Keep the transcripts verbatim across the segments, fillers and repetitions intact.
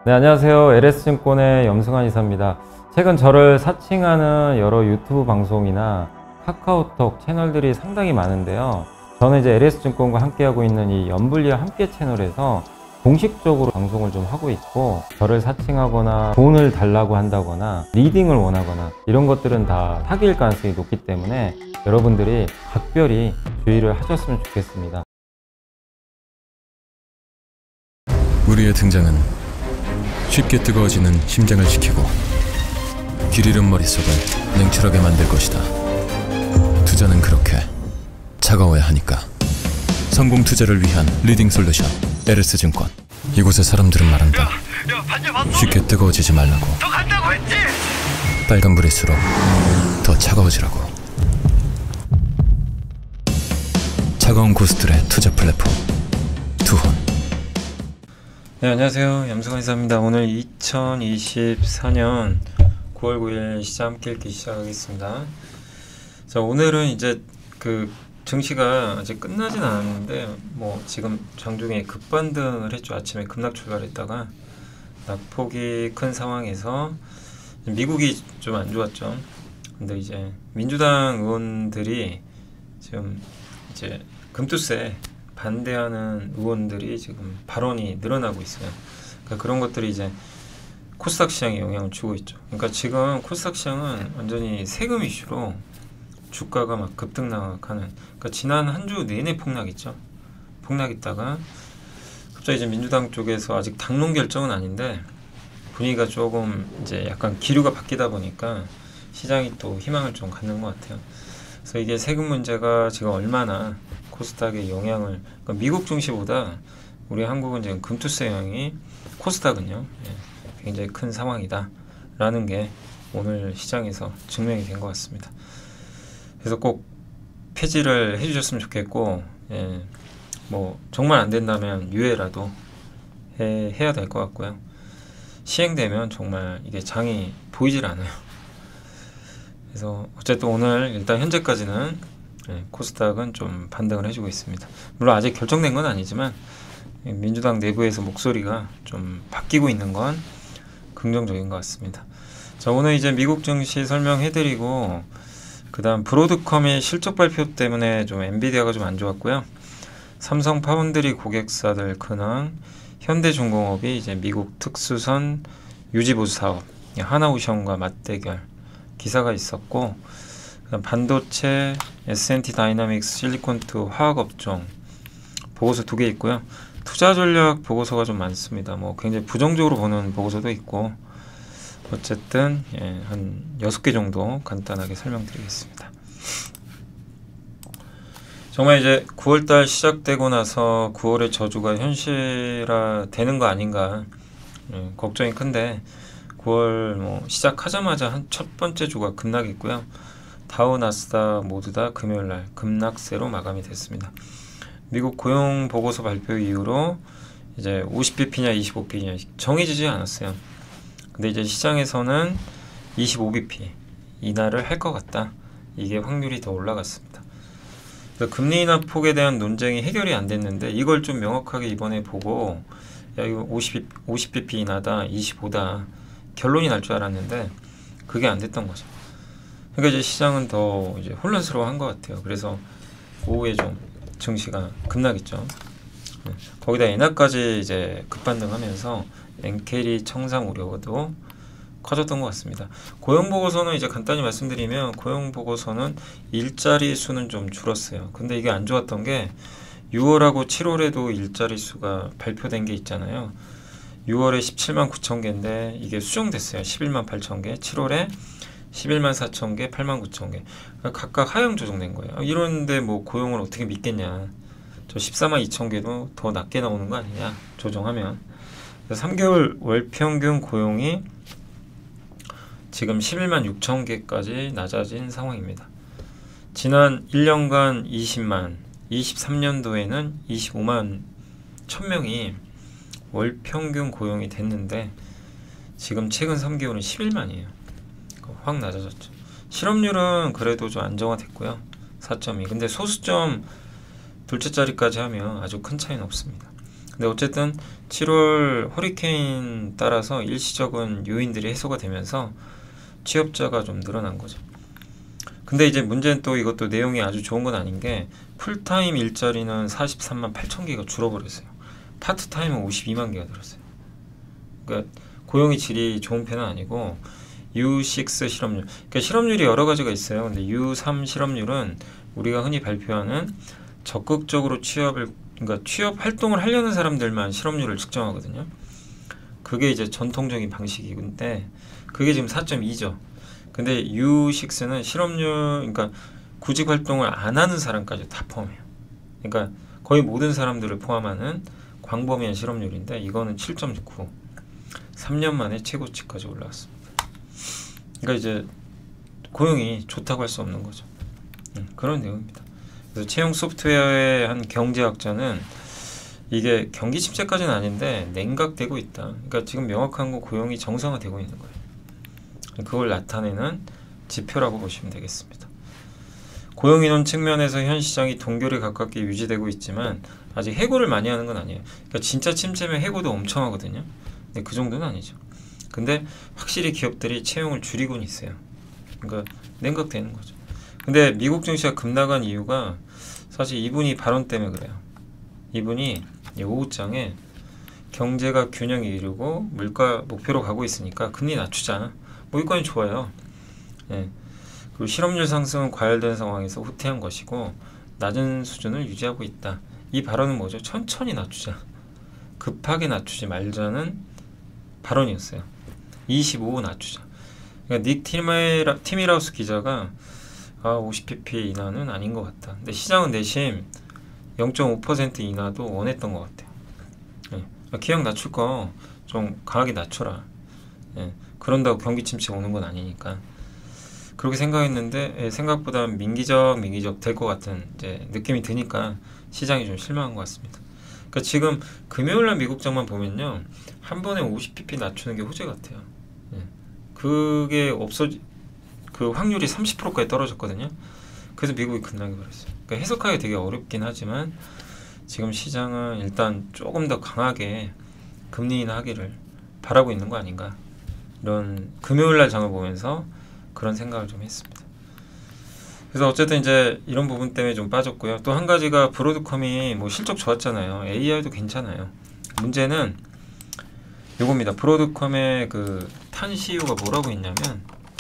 네, 안녕하세요. 엘에스증권의 염승환 이사입니다. 최근 저를 사칭하는 여러 유튜브 방송이나 카카오톡 채널들이 상당히 많은데요. 저는 이제 엘에스증권과 함께하고 있는 이 연불리와 함께 채널에서 공식적으로 방송을 좀 하고 있고, 저를 사칭하거나 돈을 달라고 한다거나 리딩을 원하거나 이런 것들은 다 사기일 가능성이 높기 때문에 여러분들이 각별히 주의를 하셨으면 좋겠습니다. 우리의 등장은 쉽게 뜨거워지는 심장을 지키고 길 잃은 머릿속을 냉철하게 만들 것이다. 투자는 그렇게 차가워야 하니까. 성공 투자를 위한 리딩 솔루션 엘에스증권. 이곳의 사람들은 말한다. 야, 야, 반지 봤어? 쉽게 뜨거워지지 말라고. 더 간다고 했지? 빨간불일수록 더 차가워지라고. 차가운 고수들의 투자 플랫폼 투혼. 네, 안녕하세요. 염승환 이사입니다. 오늘 이천이십사 년 구월 구일 시장 함께 읽기 시작하겠습니다. 자, 오늘은 이제 그 증시가 아직 끝나진 않았는데 뭐 지금 장중에 급반등을 했죠. 아침에 급락 출발했다가 낙폭이 큰 상황에서 미국이 좀 안 좋았죠. 근데 이제 민주당 의원들이 지금 이제 금투세 반대하는 의원들이 지금 발언이 늘어나고 있어요. 그러니까 그런 것들이 이제 코스닥 시장에 영향을 주고 있죠. 그러니까 지금 코스닥 시장은 완전히 세금 이슈로 주가가 막 급등락하는, 그러니까 지난 한 주 내내 폭락했죠. 폭락했다가 갑자기 이제 민주당 쪽에서 아직 당론 결정은 아닌데 분위기가 조금 이제 약간 기류가 바뀌다 보니까 시장이 또 희망을 좀 갖는 것 같아요. 그래서 이게 세금 문제가 지금 얼마나 코스닥에 영향을, 그러니까 미국 증시보다 우리 한국은 지금 금투세 영향이 코스닥은요, 예, 굉장히 큰 상황이다 라는 게 오늘 시장에서 증명이 된 것 같습니다. 그래서 꼭 폐지를 해주셨으면 좋겠고, 예, 뭐 정말 안 된다면 유예라도 해, 해야 될 것 같고요. 시행되면 정말 이게 장이 보이질 않아요. 그래서 어쨌든 오늘 일단 현재까지는 네, 코스닥은 좀 반등을 해주고 있습니다. 물론 아직 결정된 건 아니지만 민주당 내부에서 목소리가 좀 바뀌고 있는 건 긍정적인 것 같습니다. 자, 오늘 이제 미국 증시 설명해드리고, 그 다음 브로드컴의 실적 발표 때문에 좀 엔비디아가 좀 안 좋았고요. 삼성 파운드리 고객사들 근황, 현대중공업이 이제 미국 특수선 유지보수 사업, 하나오션과 맞대결 기사가 있었고, 반도체, 에스엔티 다이나믹스, 실리콘투, 화학업종 보고서 두 개 있고요. 투자 전략 보고서가 좀 많습니다. 뭐 굉장히 부정적으로 보는 보고서도 있고, 어쨌든 예, 한 여섯 개 정도 간단하게 설명드리겠습니다. 정말 이제 구월달 시작되고 나서 구월의 저주가 현실화 되는 거 아닌가, 예, 걱정이 큰데 구월 뭐 시작하자마자 한 첫 번째 주가 급락했고요. 다우, 나스닥 모두 다 금요일날 급락세로 마감이 됐습니다. 미국 고용 보고서 발표 이후로 이제 오십 비피냐 이십오 비피냐 정해지지 않았어요. 근데 이제 시장에서는 이십오 비피 인하를 할 것 같다. 이게 확률이 더 올라갔습니다. 금리 인하 폭에 대한 논쟁이 해결이 안 됐는데 이걸 좀 명확하게 이번에 보고, 야 이거 오십 비피 인하다, 이십오다 결론이 날 줄 알았는데 그게 안 됐던 거죠. 그러니까 이제 시장은 더 이제 혼란스러워한 것 같아요. 그래서 오후에 좀 증시가 급락했죠. 네. 거기다 엔화까지 이제 급반등하면서 엔캐리 청산 우려도 커졌던 것 같습니다. 고용 보고서는 이제 간단히 말씀드리면, 고용 보고서는 일자리 수는 좀 줄었어요. 근데 이게 안 좋았던 게 유월하고 칠월에도 일자리 수가 발표된 게 있잖아요. 유월에 십칠만 구천 개인데 이게 수정됐어요. 십일만 팔천 개. 칠월에 십일만 사천 개, 팔만 구천 개. 각각 하향 조정된 거예요. 이런데 뭐 고용을 어떻게 믿겠냐. 저 십사만 이천 개도 더 낮게 나오는 거 아니냐, 조정하면. 삼 개월 월평균 고용이 지금 십일만 육천 개까지 낮아진 상황입니다. 지난 일 년간 이십만, 이십삼 년도에는 이십오만 천 명이 월평균 고용이 됐는데 지금 최근 삼 개월은 십일만이에요. 확 낮아졌죠. 실업률은 그래도 좀 안정화됐고요. 사 점 이. 근데 소수점 둘째 자리까지 하면 아주 큰 차이는 없습니다. 근데 어쨌든 칠월 허리케인 따라서 일시적인 요인들이 해소가 되면서 취업자가 좀 늘어난 거죠. 근데 이제 문제는 또 이것도 내용이 아주 좋은 건 아닌 게 풀타임 일자리는 사십삼만 팔천 개가 줄어버렸어요. 파트타임은 오십이만 개가 늘었어요. 그러니까 고용의 질이 좋은 편은 아니고 유 식스 실업률, 그러니까 실업률이 여러 가지가 있어요. 근데 유 삼 실업률은 우리가 흔히 발표하는 적극적으로 취업을, 그러니까 취업 활동을 하려는 사람들만 실업률을 측정하거든요. 그게 이제 전통적인 방식인데 그게 지금 사 점 이죠. 근데 유 식스는 실업률, 그러니까 구직 활동을 안 하는 사람까지 다 포함해요. 그러니까 거의 모든 사람들을 포함하는 광범위한 실업률인데 이거는 칠 점 구, 삼 년 만에 최고치까지 올라왔습니다. 그러니까 이제 고용이 좋다고 할 수 없는 거죠. 음, 그런 내용입니다. 그래서 채용 소프트웨어의 한 경제학자는 이게 경기 침체까지는 아닌데 냉각되고 있다. 그러니까 지금 명확한 거 고용이 정상화되고 있는 거예요. 그걸 나타내는 지표라고 보시면 되겠습니다. 고용인원 측면에서 현 시장이 동결에 가깝게 유지되고 있지만 아직 해고를 많이 하는 건 아니에요. 그러니까 진짜 침체면 해고도 엄청 하거든요. 근데 그 정도는 아니죠. 근데 확실히 기업들이 채용을 줄이고는 있어요. 그러니까 냉각되는 거죠. 근데 미국 증시가 급락한 이유가 사실 이분이 발언 때문에 그래요. 이분이 오후장에 경제가 균형이 이루고 물가 목표로 가고 있으니까 금리 낮추자. 뭐 여기까지 좋아요. 예. 그리고 실업률 상승은 과열된 상황에서 후퇴한 것이고 낮은 수준을 유지하고 있다. 이 발언은 뭐죠? 천천히 낮추자. 급하게 낮추지 말자는 발언이었어요. 이십오 낮추자. 그러니까 닉 티미라, 티미라우스 기자가 아, 오십 ppm 인하는 아닌 것 같다. 근데 시장은 내심 영 점 오 퍼센트 인하도 원했던 것 같아요. 예. 기왕 낮출 거 좀 강하게 낮춰라. 예. 그런다고 경기 침체 오는 건 아니니까. 그렇게 생각했는데 예, 생각보다 민기적 민기적 될 것 같은 이제 느낌이 드니까 시장이 좀 실망한 것 같습니다. 그러니까 지금 금요일날 미국장만 보면요, 한 번에 오십 ppm 낮추는 게 호재 같아요. 예. 그게 없어, 그 확률이 삼십 퍼센트까지 떨어졌거든요. 그래서 미국이 급락해 버렸어요. 그러니까 해석하기 되게 어렵긴 하지만 지금 시장은 일단 조금 더 강하게 금리 인하하기를 바라고 있는 거 아닌가, 이런 금요일날 장을 보면서 그런 생각을 좀 했습니다. 그래서 어쨌든 이제 이런 부분 때문에 좀 빠졌고요. 또 한 가지가 브로드컴이 뭐 실적 좋았잖아요. 에이아이도 괜찮아요. 문제는 요겁니다. 브로드컴의 그 탄 씨이오가 뭐라고 했냐면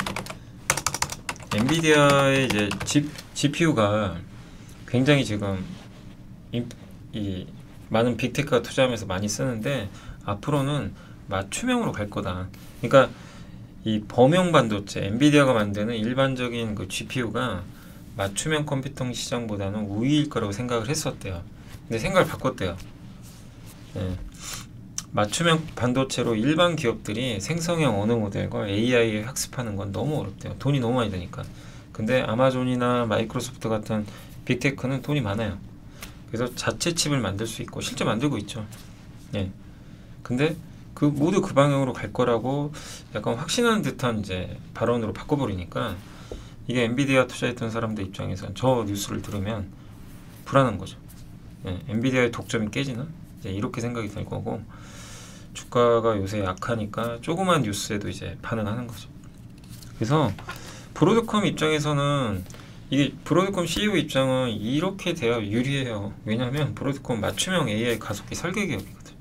엔비디아의 이제 G, 지피유가 굉장히 지금 이, 이 많은 빅테크가 투자하면서 많이 쓰는데 앞으로는 맞춤형으로 갈 거다. 그러니까 이 범용 반도체, 엔비디아가 만드는 일반적인 그 지피유가 맞춤형 컴퓨팅 시장보다는 우위일 거라고 생각을 했었대요. 근데 생각을 바꿨대요. 예. 맞춤형 반도체로 일반 기업들이 생성형 언어 모델과 에이아이 학습하는 건 너무 어렵대요. 돈이 너무 많이 드니까. 근데 아마존이나 마이크로소프트 같은 빅테크는 돈이 많아요. 그래서 자체 칩을 만들 수 있고 실제 만들고 있죠. 예. 근데 그 모두 그 방향으로 갈 거라고 약간 확신하는 듯한 이제 발언으로 바꿔버리니까 이게 엔비디아 투자했던 사람들 입장에서는 저 뉴스를 들으면 불안한 거죠. 예. 엔비디아의 독점이 깨지나? 이제 이렇게 생각이 들 거고, 주가가 요새 약하니까 조그만 뉴스에도 이제 반응하는 거죠. 그래서 브로드컴 입장에서는 이게 브로드컴 씨이오 입장은 이렇게 돼야 유리해요. 왜냐하면 브로드컴 맞춤형 에이아이 가속기 설계 기업이거든.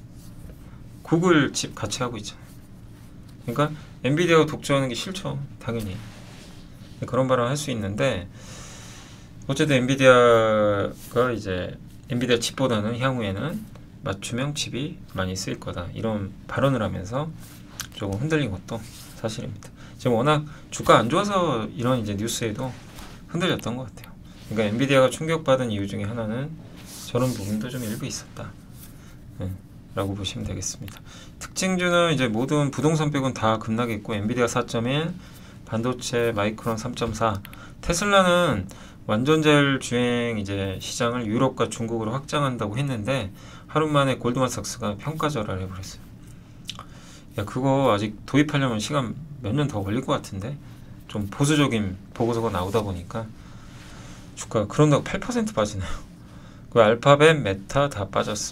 구글 칩 같이 하고 있잖아요. 그러니까 엔비디아가 독점하는 게 싫죠. 당연히. 그런 발언을 할 수 있는데 어쨌든 엔비디아가 이제 엔비디아 칩보다는 향후에는 맞춤형 칩이 많이 쓰일 거다, 이런 발언을 하면서 조금 흔들린 것도 사실입니다. 지금 워낙 주가 안 좋아서 이런 이제 뉴스에도 흔들렸던 것 같아요. 그러니까 엔비디아가 충격받은 이유 중에 하나는 저런 부분도 좀 일부 있었다, 네, 라고 보시면 되겠습니다. 특징주는 이제 모든 부동산 빼고는 다 급락했고, 엔비디아 사 점 일, 반도체 마이크론 삼 점 사, 테슬라는 완전 자율주행 이제 시장을 유럽과 중국으로 확장한다고 했는데 하루 만에 골드만삭스가 평가절하를 해버렸어요. 야, 그거 아직 도입하려면 시간 몇 년 더 걸릴 것 같은데, 좀 보수적인 보고서가 나오다 보니까 주가가 그런다고 팔 퍼센트 빠지네요. 그 알파벳, 메타 다 빠졌습니다.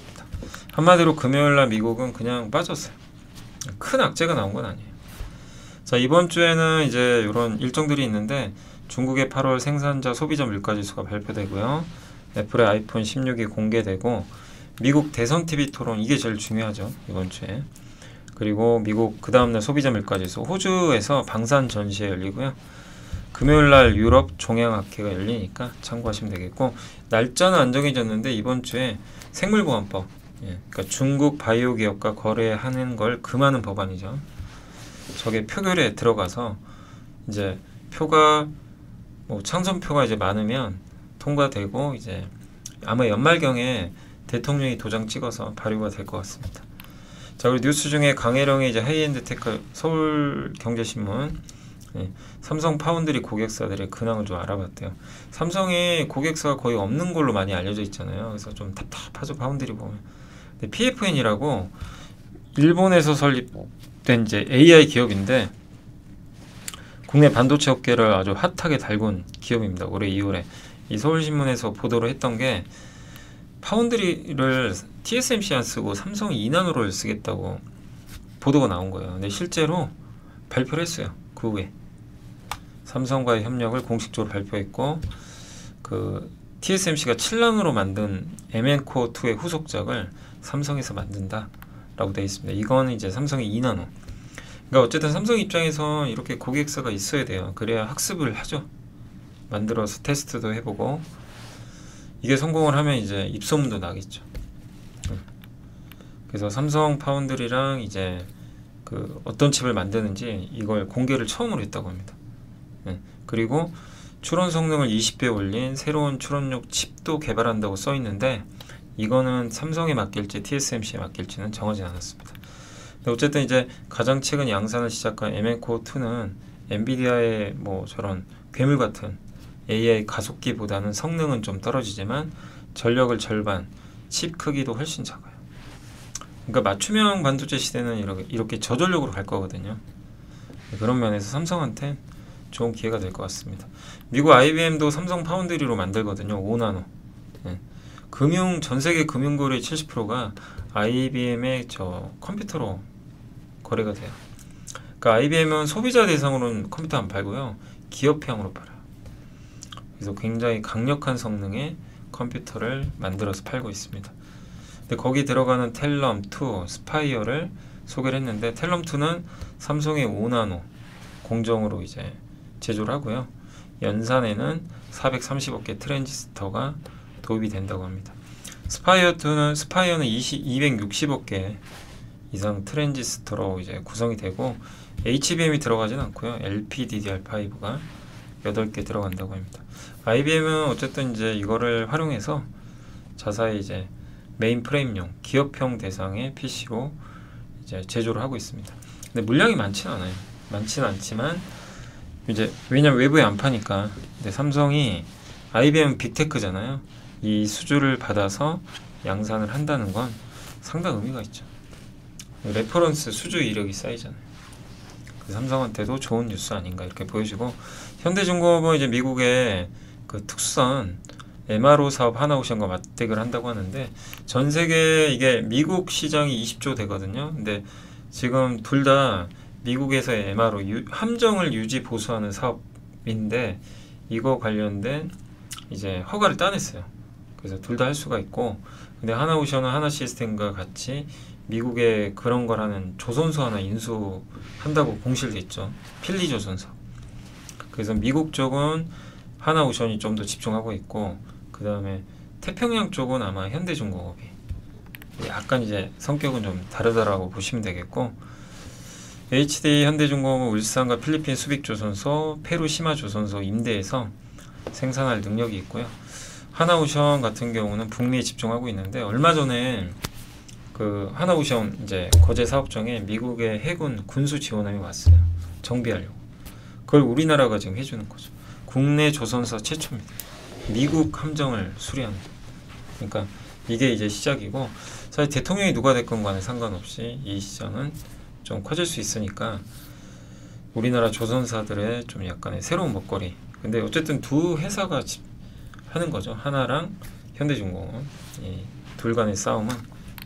한마디로 금요일날 미국은 그냥 빠졌어요. 큰 악재가 나온 건 아니에요. 자, 이번 주에는 이제 이런 일정들이 있는데 중국의 팔월 생산자 소비자 물가지수가 발표되고요. 애플의 아이폰 십육이 공개되고 미국 대선 티비 토론, 이게 제일 중요하죠, 이번 주에. 그리고 미국 그 다음날 소비자 물가지수, 호주에서 방산 전시회 열리고요. 금요일날 유럽 종양학회가 열리니까 참고하시면 되겠고, 날짜는 안 정해졌는데 이번 주에 생물보안법, 예, 그러니까 중국 바이오 기업과 거래하는 걸 금하는 법안이죠. 저게 표결에 들어가서 이제 표가 뭐 찬성표가 이제 많으면 통과되고, 이제 아마 연말경에 대통령이 도장 찍어서 발효가 될 것 같습니다. 자, 그리고 뉴스 중에 강혜령의 이제 하이엔드 테크, 서울경제신문, 예, 삼성 파운드리 고객사들의 근황을 좀 알아봤대요. 삼성이 고객사가 거의 없는 걸로 많이 알려져 있잖아요. 그래서 좀 답답하죠, 파운드리 보면. 근데 피에프엔이라고 일본에서 설립된 이제 에이아이 기업인데 국내 반도체 업계를 아주 핫하게 달군 기업입니다. 올해 이월에 이 서울신문에서 보도를 했던 게 파운드리를 티에스엠씨 안 쓰고 삼성이 이 나노를 쓰겠다고 보도가 나온 거예요. 근데 실제로 발표를 했어요. 그 후에 삼성과의 협력을 공식적으로 발표했고, 그 티에스엠씨가 칠 나노로 만든 엠엔코어 투의 후속작을 삼성에서 만든다 라고 되어 있습니다. 이거는 이제 삼성의 이 나노. 그러니까 어쨌든 삼성 입장에서 이렇게 고객사가 있어야 돼요. 그래야 학습을 하죠. 만들어서 테스트도 해보고, 이게 성공을 하면 이제 입소문도 나겠죠. 그래서 삼성 파운드리랑 이제 그 어떤 칩을 만드는지 이걸 공개를 처음으로 했다고 합니다. 네. 그리고 추론 성능을 이십 배 올린 새로운 추론용 칩도 개발한다고 써 있는데, 이거는 삼성에 맡길지 티에스엠씨에 맡길지는 정하지 않았습니다. 근데 어쨌든 이제 가장 최근 양산을 시작한 엠엔코어 투는 엔비디아의 뭐 저런 괴물 같은 에이아이 가속기보다는 성능은 좀 떨어지지만 전력을 절반, 칩 크기도 훨씬 작아요. 그러니까 맞춤형 반도체 시대는 이렇게, 이렇게 저전력으로 갈 거거든요. 그런 면에서 삼성한테 좋은 기회가 될 것 같습니다. 미국 아이비엠도 삼성 파운드리로 만들거든요. 오 나노. 네. 금융, 전세계 금융거래 칠십 퍼센트가 아이비엠의 저 컴퓨터로 거래가 돼요. 그러니까 아이비엠은 소비자 대상으로는 컴퓨터 안 팔고요, 기업형으로 팔아요. 그래서 굉장히 강력한 성능의 컴퓨터를 만들어서 팔고 있습니다. 근데 거기 들어가는 텔럼 투, 스파이어를 소개를 했는데, 텔럼 투는 삼성의 오 나노 공정으로 이제 제조를 하고요. 연산에는 사백삼십억 개 트랜지스터가 도입이 된다고 합니다. 스파이어 투는 스파이어는 이백육십억 개 이상 트랜지스터로 이제 구성이 되고, 에이치비엠이 들어가진 않고요. 엘피디디알파이브가 여덟 개 들어간다고 합니다. 아이비엠은 어쨌든 이제 이거를 활용해서 자사의 이제 메인 프레임용 기업형 대상의 피시로 이제 제조를 하고 있습니다. 근데 물량이 많지는 않아요. 많지는 않지만 이제 왜냐면 외부에 안 파니까. 근데 삼성이 아이비엠 빅테크잖아요. 이 수주를 받아서 양산을 한다는 건 상당 의미가 있죠. 레퍼런스 수주 이력이 쌓이잖아요. 그래서 삼성한테도 좋은 뉴스 아닌가 이렇게 보여지고, 현대중공업은 이제 미국의 그 특수선 엠알오 사업 하나오션과 맞대결을 한다고 하는데, 전 세계 이게 미국 시장이 이십조 되거든요. 근데 지금 둘 다 미국에서의 엠알오 유, 함정을 유지 보수하는 사업인데, 이거 관련된 이제 허가를 따냈어요. 그래서 둘 다 할 수가 있고, 근데 하나오션은 하나시스템과 같이 미국에 그런 걸 하는 조선소 하나 인수한다고 공시돼 있죠. 필리조선소. 그래서 미국 쪽은 하나오션이 좀 더 집중하고 있고, 그 다음에 태평양 쪽은 아마 현대중공업이 약간 이제 성격은 좀 다르다라고 보시면 되겠고, 에이치디 현대중공업은 울산과 필리핀 수빅조선소, 페루 시마조선소 임대해서 생산할 능력이 있고요. 하나오션 같은 경우는 북미에 집중하고 있는데, 얼마 전에 그 하나오션 이제 거제 사업장에 미국의 해군 군수 지원함이 왔어요. 정비하려고. 그걸 우리나라가 지금 해주는 거죠. 국내 조선사 최초입니다. 미국 함정을 수리하는. 그러니까 이게 이제 시작이고, 사실 대통령이 누가 됐건 간에 상관없이 이 시장은 좀 커질 수 있으니까 우리나라 조선사들의 좀 약간의 새로운 먹거리. 근데 어쨌든 두 회사가 하는 거죠. 하나랑 현대중공업. 이 둘 간의 싸움은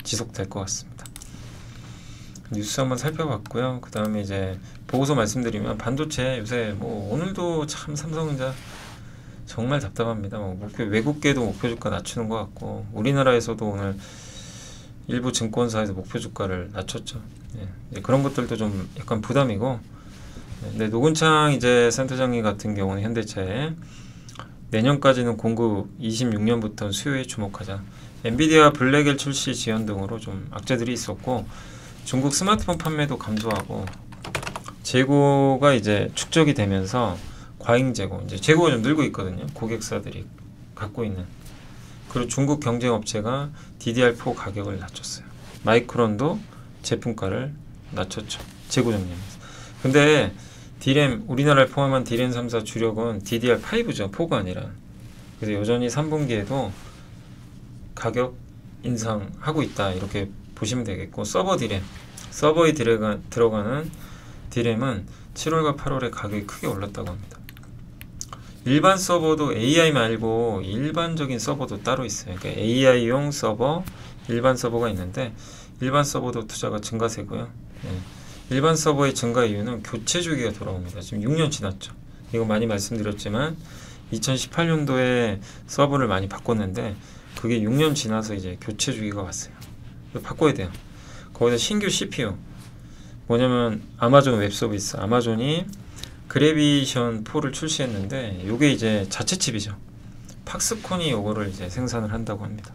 지속될 것 같습니다. 뉴스 한번 살펴봤고요. 그 다음에 이제 보고서 말씀드리면 반도체 요새 뭐 오늘도 참 삼성전자 정말 답답합니다. 뭐 목표, 외국계도 목표 주가 낮추는 것 같고 우리나라에서도 오늘 일부 증권사에서 목표 주가를 낮췄죠. 예, 이제 그런 것들도 좀 약간 부담이고, 근데 노근창 이제 센터장님 같은 경우는 현대차에 내년까지는 공급 이십육 년부터 수요에 주목하자. 엔비디아 블랙엘 출시 지연 등으로 좀 악재들이 있었고 중국 스마트폰 판매도 감소하고 재고가 이제 축적이 되면서 과잉 재고, 이제 재고가 좀 늘고 있거든요. 고객사들이 갖고 있는. 그리고 중국 경쟁 업체가 디디알 사 가격을 낮췄어요. 마이크론도 제품가를 낮췄죠. 재고 정리하면서. 근데 디램, 우리나라를 포함한 디램 삼 사 주력은 디디알 파이브죠. 사가 아니라. 그래서 여전히 삼 분기에도 가격 인상하고 있다. 이렇게 보시면 되겠고, 서버 디램, 서버에 들어가, 들어가는 디램은 칠월과 팔월에 가격이 크게 올랐다고 합니다. 일반 서버도 에이아이 말고 일반적인 서버도 따로 있어요. 그러니까 에이아이용 서버, 일반 서버가 있는데 일반 서버도 투자가 증가세고요. 네. 일반 서버의 증가 이유는 교체 주기가 돌아옵니다. 지금 육 년 지났죠. 이거 많이 말씀드렸지만 이천십팔 년도에 서버를 많이 바꿨는데 그게 육 년 지나서 이제 교체 주기가 왔어요. 바꿔야 돼요. 거기다 신규 씨피유, 뭐냐면 아마존 웹 서비스, 아마존이 그래비션 사를 출시했는데 요게 이제 자체 칩이죠. 팍스콘이 요거를 이제 생산을 한다고 합니다.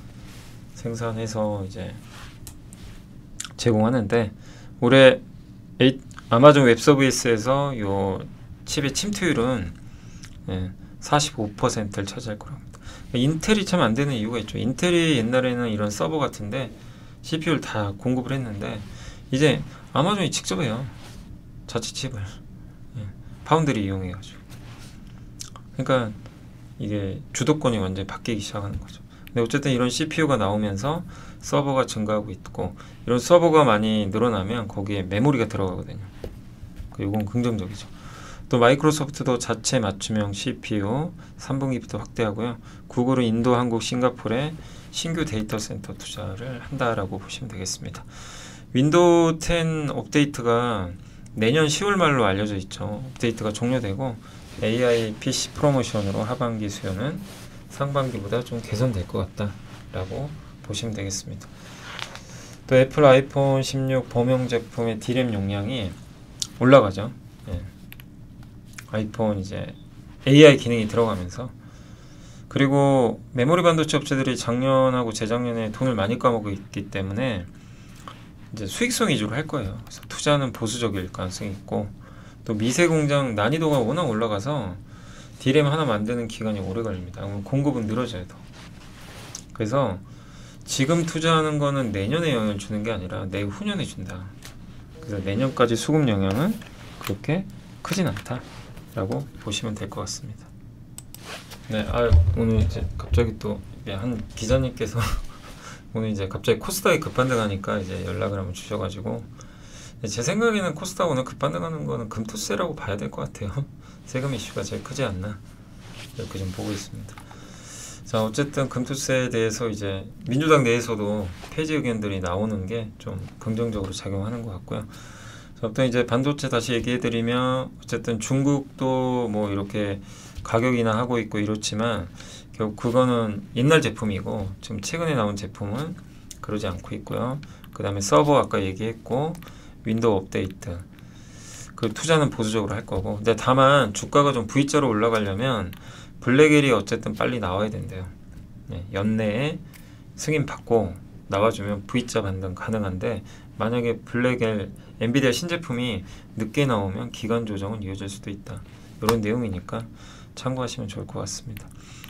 생산해서 이제 제공하는데 올해 에이, 아마존 웹 서비스에서 요 칩의 침투율은 예, 사십오 퍼센트를 차지할 거라고 합니다. 인텔이 참 안 되는 이유가 있죠. 인텔이 옛날에는 이런 서버 같은데 씨피유를 다 공급을 했는데 이제 아마존이 직접 해요. 자체 칩을. 예, 파운드리 이용해가지고. 그러니까 이게 주도권이 완전히 바뀌기 시작하는 거죠. 근데 어쨌든 이런 씨피유가 나오면서 서버가 증가하고 있고, 이런 서버가 많이 늘어나면 거기에 메모리가 들어가거든요. 이건 긍정적이죠. 또 마이크로소프트도 자체 맞춤형 씨피유 삼 분기부터 확대하고요. 구글은 인도, 한국, 싱가포르에 신규 데이터 센터 투자를 한다라고 보시면 되겠습니다. 윈도우 텐 업데이트가 내년 시월 말로 알려져 있죠. 업데이트가 종료되고 에이아이 피씨 프로모션으로 하반기 수요는 상반기보다 좀 개선될 것 같다라고 보시면 되겠습니다. 또 애플 아이폰 십육 범용 제품의 디램 용량이 올라가죠. 예. 아이폰 이제 에이아이 기능이 들어가면서, 그리고 메모리 반도체 업체들이 작년하고 재작년에 돈을 많이 까먹고 있기 때문에 이제 수익성 위주로 할 거예요. 그래서 투자는 보수적일 가능성이 있고, 또 미세 공장 난이도가 워낙 올라가서 디램 하나 만드는 기간이 오래 걸립니다. 공급은 늘어져야 돼. 그래서 지금 투자하는 거는 내년에 영향을 주는 게 아니라 내후년에 준다. 그래서 내년까지 수급 영향은 그렇게 크진 않다라고 보시면 될 것 같습니다. 네, 아 오늘 이제 갑자기 또 한 기자님께서 오늘 이제 갑자기 코스닥이 급반등하니까 이제 연락을 한번 주셔가지고, 제 생각에는 코스닥 오늘 급반등하는 거는 금투세라고 봐야 될 것 같아요. 세금 이슈가 제일 크지 않나 이렇게 좀 보고 있습니다. 자, 어쨌든 금투세에 대해서 이제 민주당 내에서도 폐지 의견들이 나오는 게 좀 긍정적으로 작용하는 것 같고요. 자, 이제 반도체 다시 얘기해드리면, 어쨌든 중국도 뭐 이렇게 가격이나 하고 있고 이렇지만 결국 그거는 옛날 제품이고 지금 최근에 나온 제품은 그러지 않고 있고요. 그 다음에 서버 아까 얘기했고 윈도우 업데이트, 그 투자는 보수적으로 할 거고, 근데 다만 주가가 좀 V자로 올라가려면 블랙엘이 어쨌든 빨리 나와야 된대요. 네, 연내에 승인 받고 나와주면 V자 반등 가능한데, 만약에 블랙엘 엔비디아 신제품이 늦게 나오면 기간 조정은 이어질 수도 있다. 이런 내용이니까 참고하시면 좋을 것 같습니다.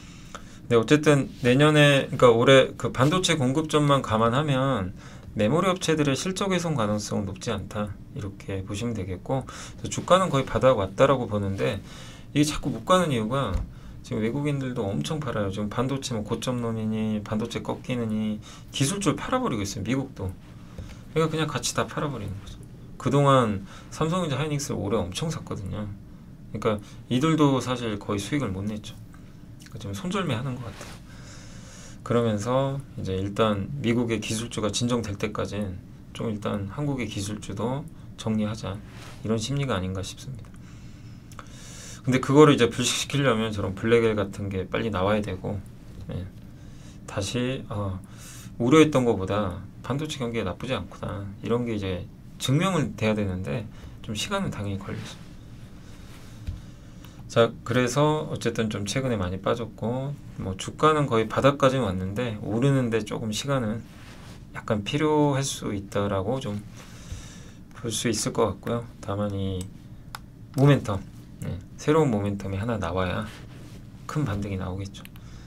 네, 어쨌든 내년에, 그러니까 올해 그 반도체 공급점만 감안하면 메모리 업체들의 실적 개선 가능성은 높지 않다, 이렇게 보시면 되겠고, 주가는 거의 바닥 왔다라고 보는데, 이게 자꾸 못 가는 이유가 지금 외국인들도 엄청 팔아요. 지금 반도체 뭐 고점론이니 반도체 꺾이느니 기술주를 팔아버리고 있어요. 미국도. 그러니까 그냥 같이 다 팔아버리는 거죠. 그동안 삼성전자, 하이닉스를 올해 엄청 샀거든요. 그러니까 이들도 사실 거의 수익을 못 냈죠. 좀 손절매 하는 것 같아요. 그러면서 이제 일단 미국의 기술주가 진정될 때까지는 좀 일단 한국의 기술주도 정리하자, 이런 심리가 아닌가 싶습니다. 근데 그거를 이제 불식시키려면 저런 블랙엘 같은 게 빨리 나와야 되고, 예. 다시 어, 우려했던 것보다 반도체 경기가 나쁘지 않구나, 이런 게 이제 증명은 돼야 되는데 좀 시간은 당연히 걸리죠. 자, 그래서 어쨌든 좀 최근에 많이 빠졌고, 뭐 주가는 거의 바닥까지 왔는데 오르는데 조금 시간은 약간 필요할 수 있다라고 좀 볼 수 있을 것 같고요. 다만 이 모멘텀, 네, 새로운 모멘텀이 하나 나와야 큰 반등이 나오겠죠.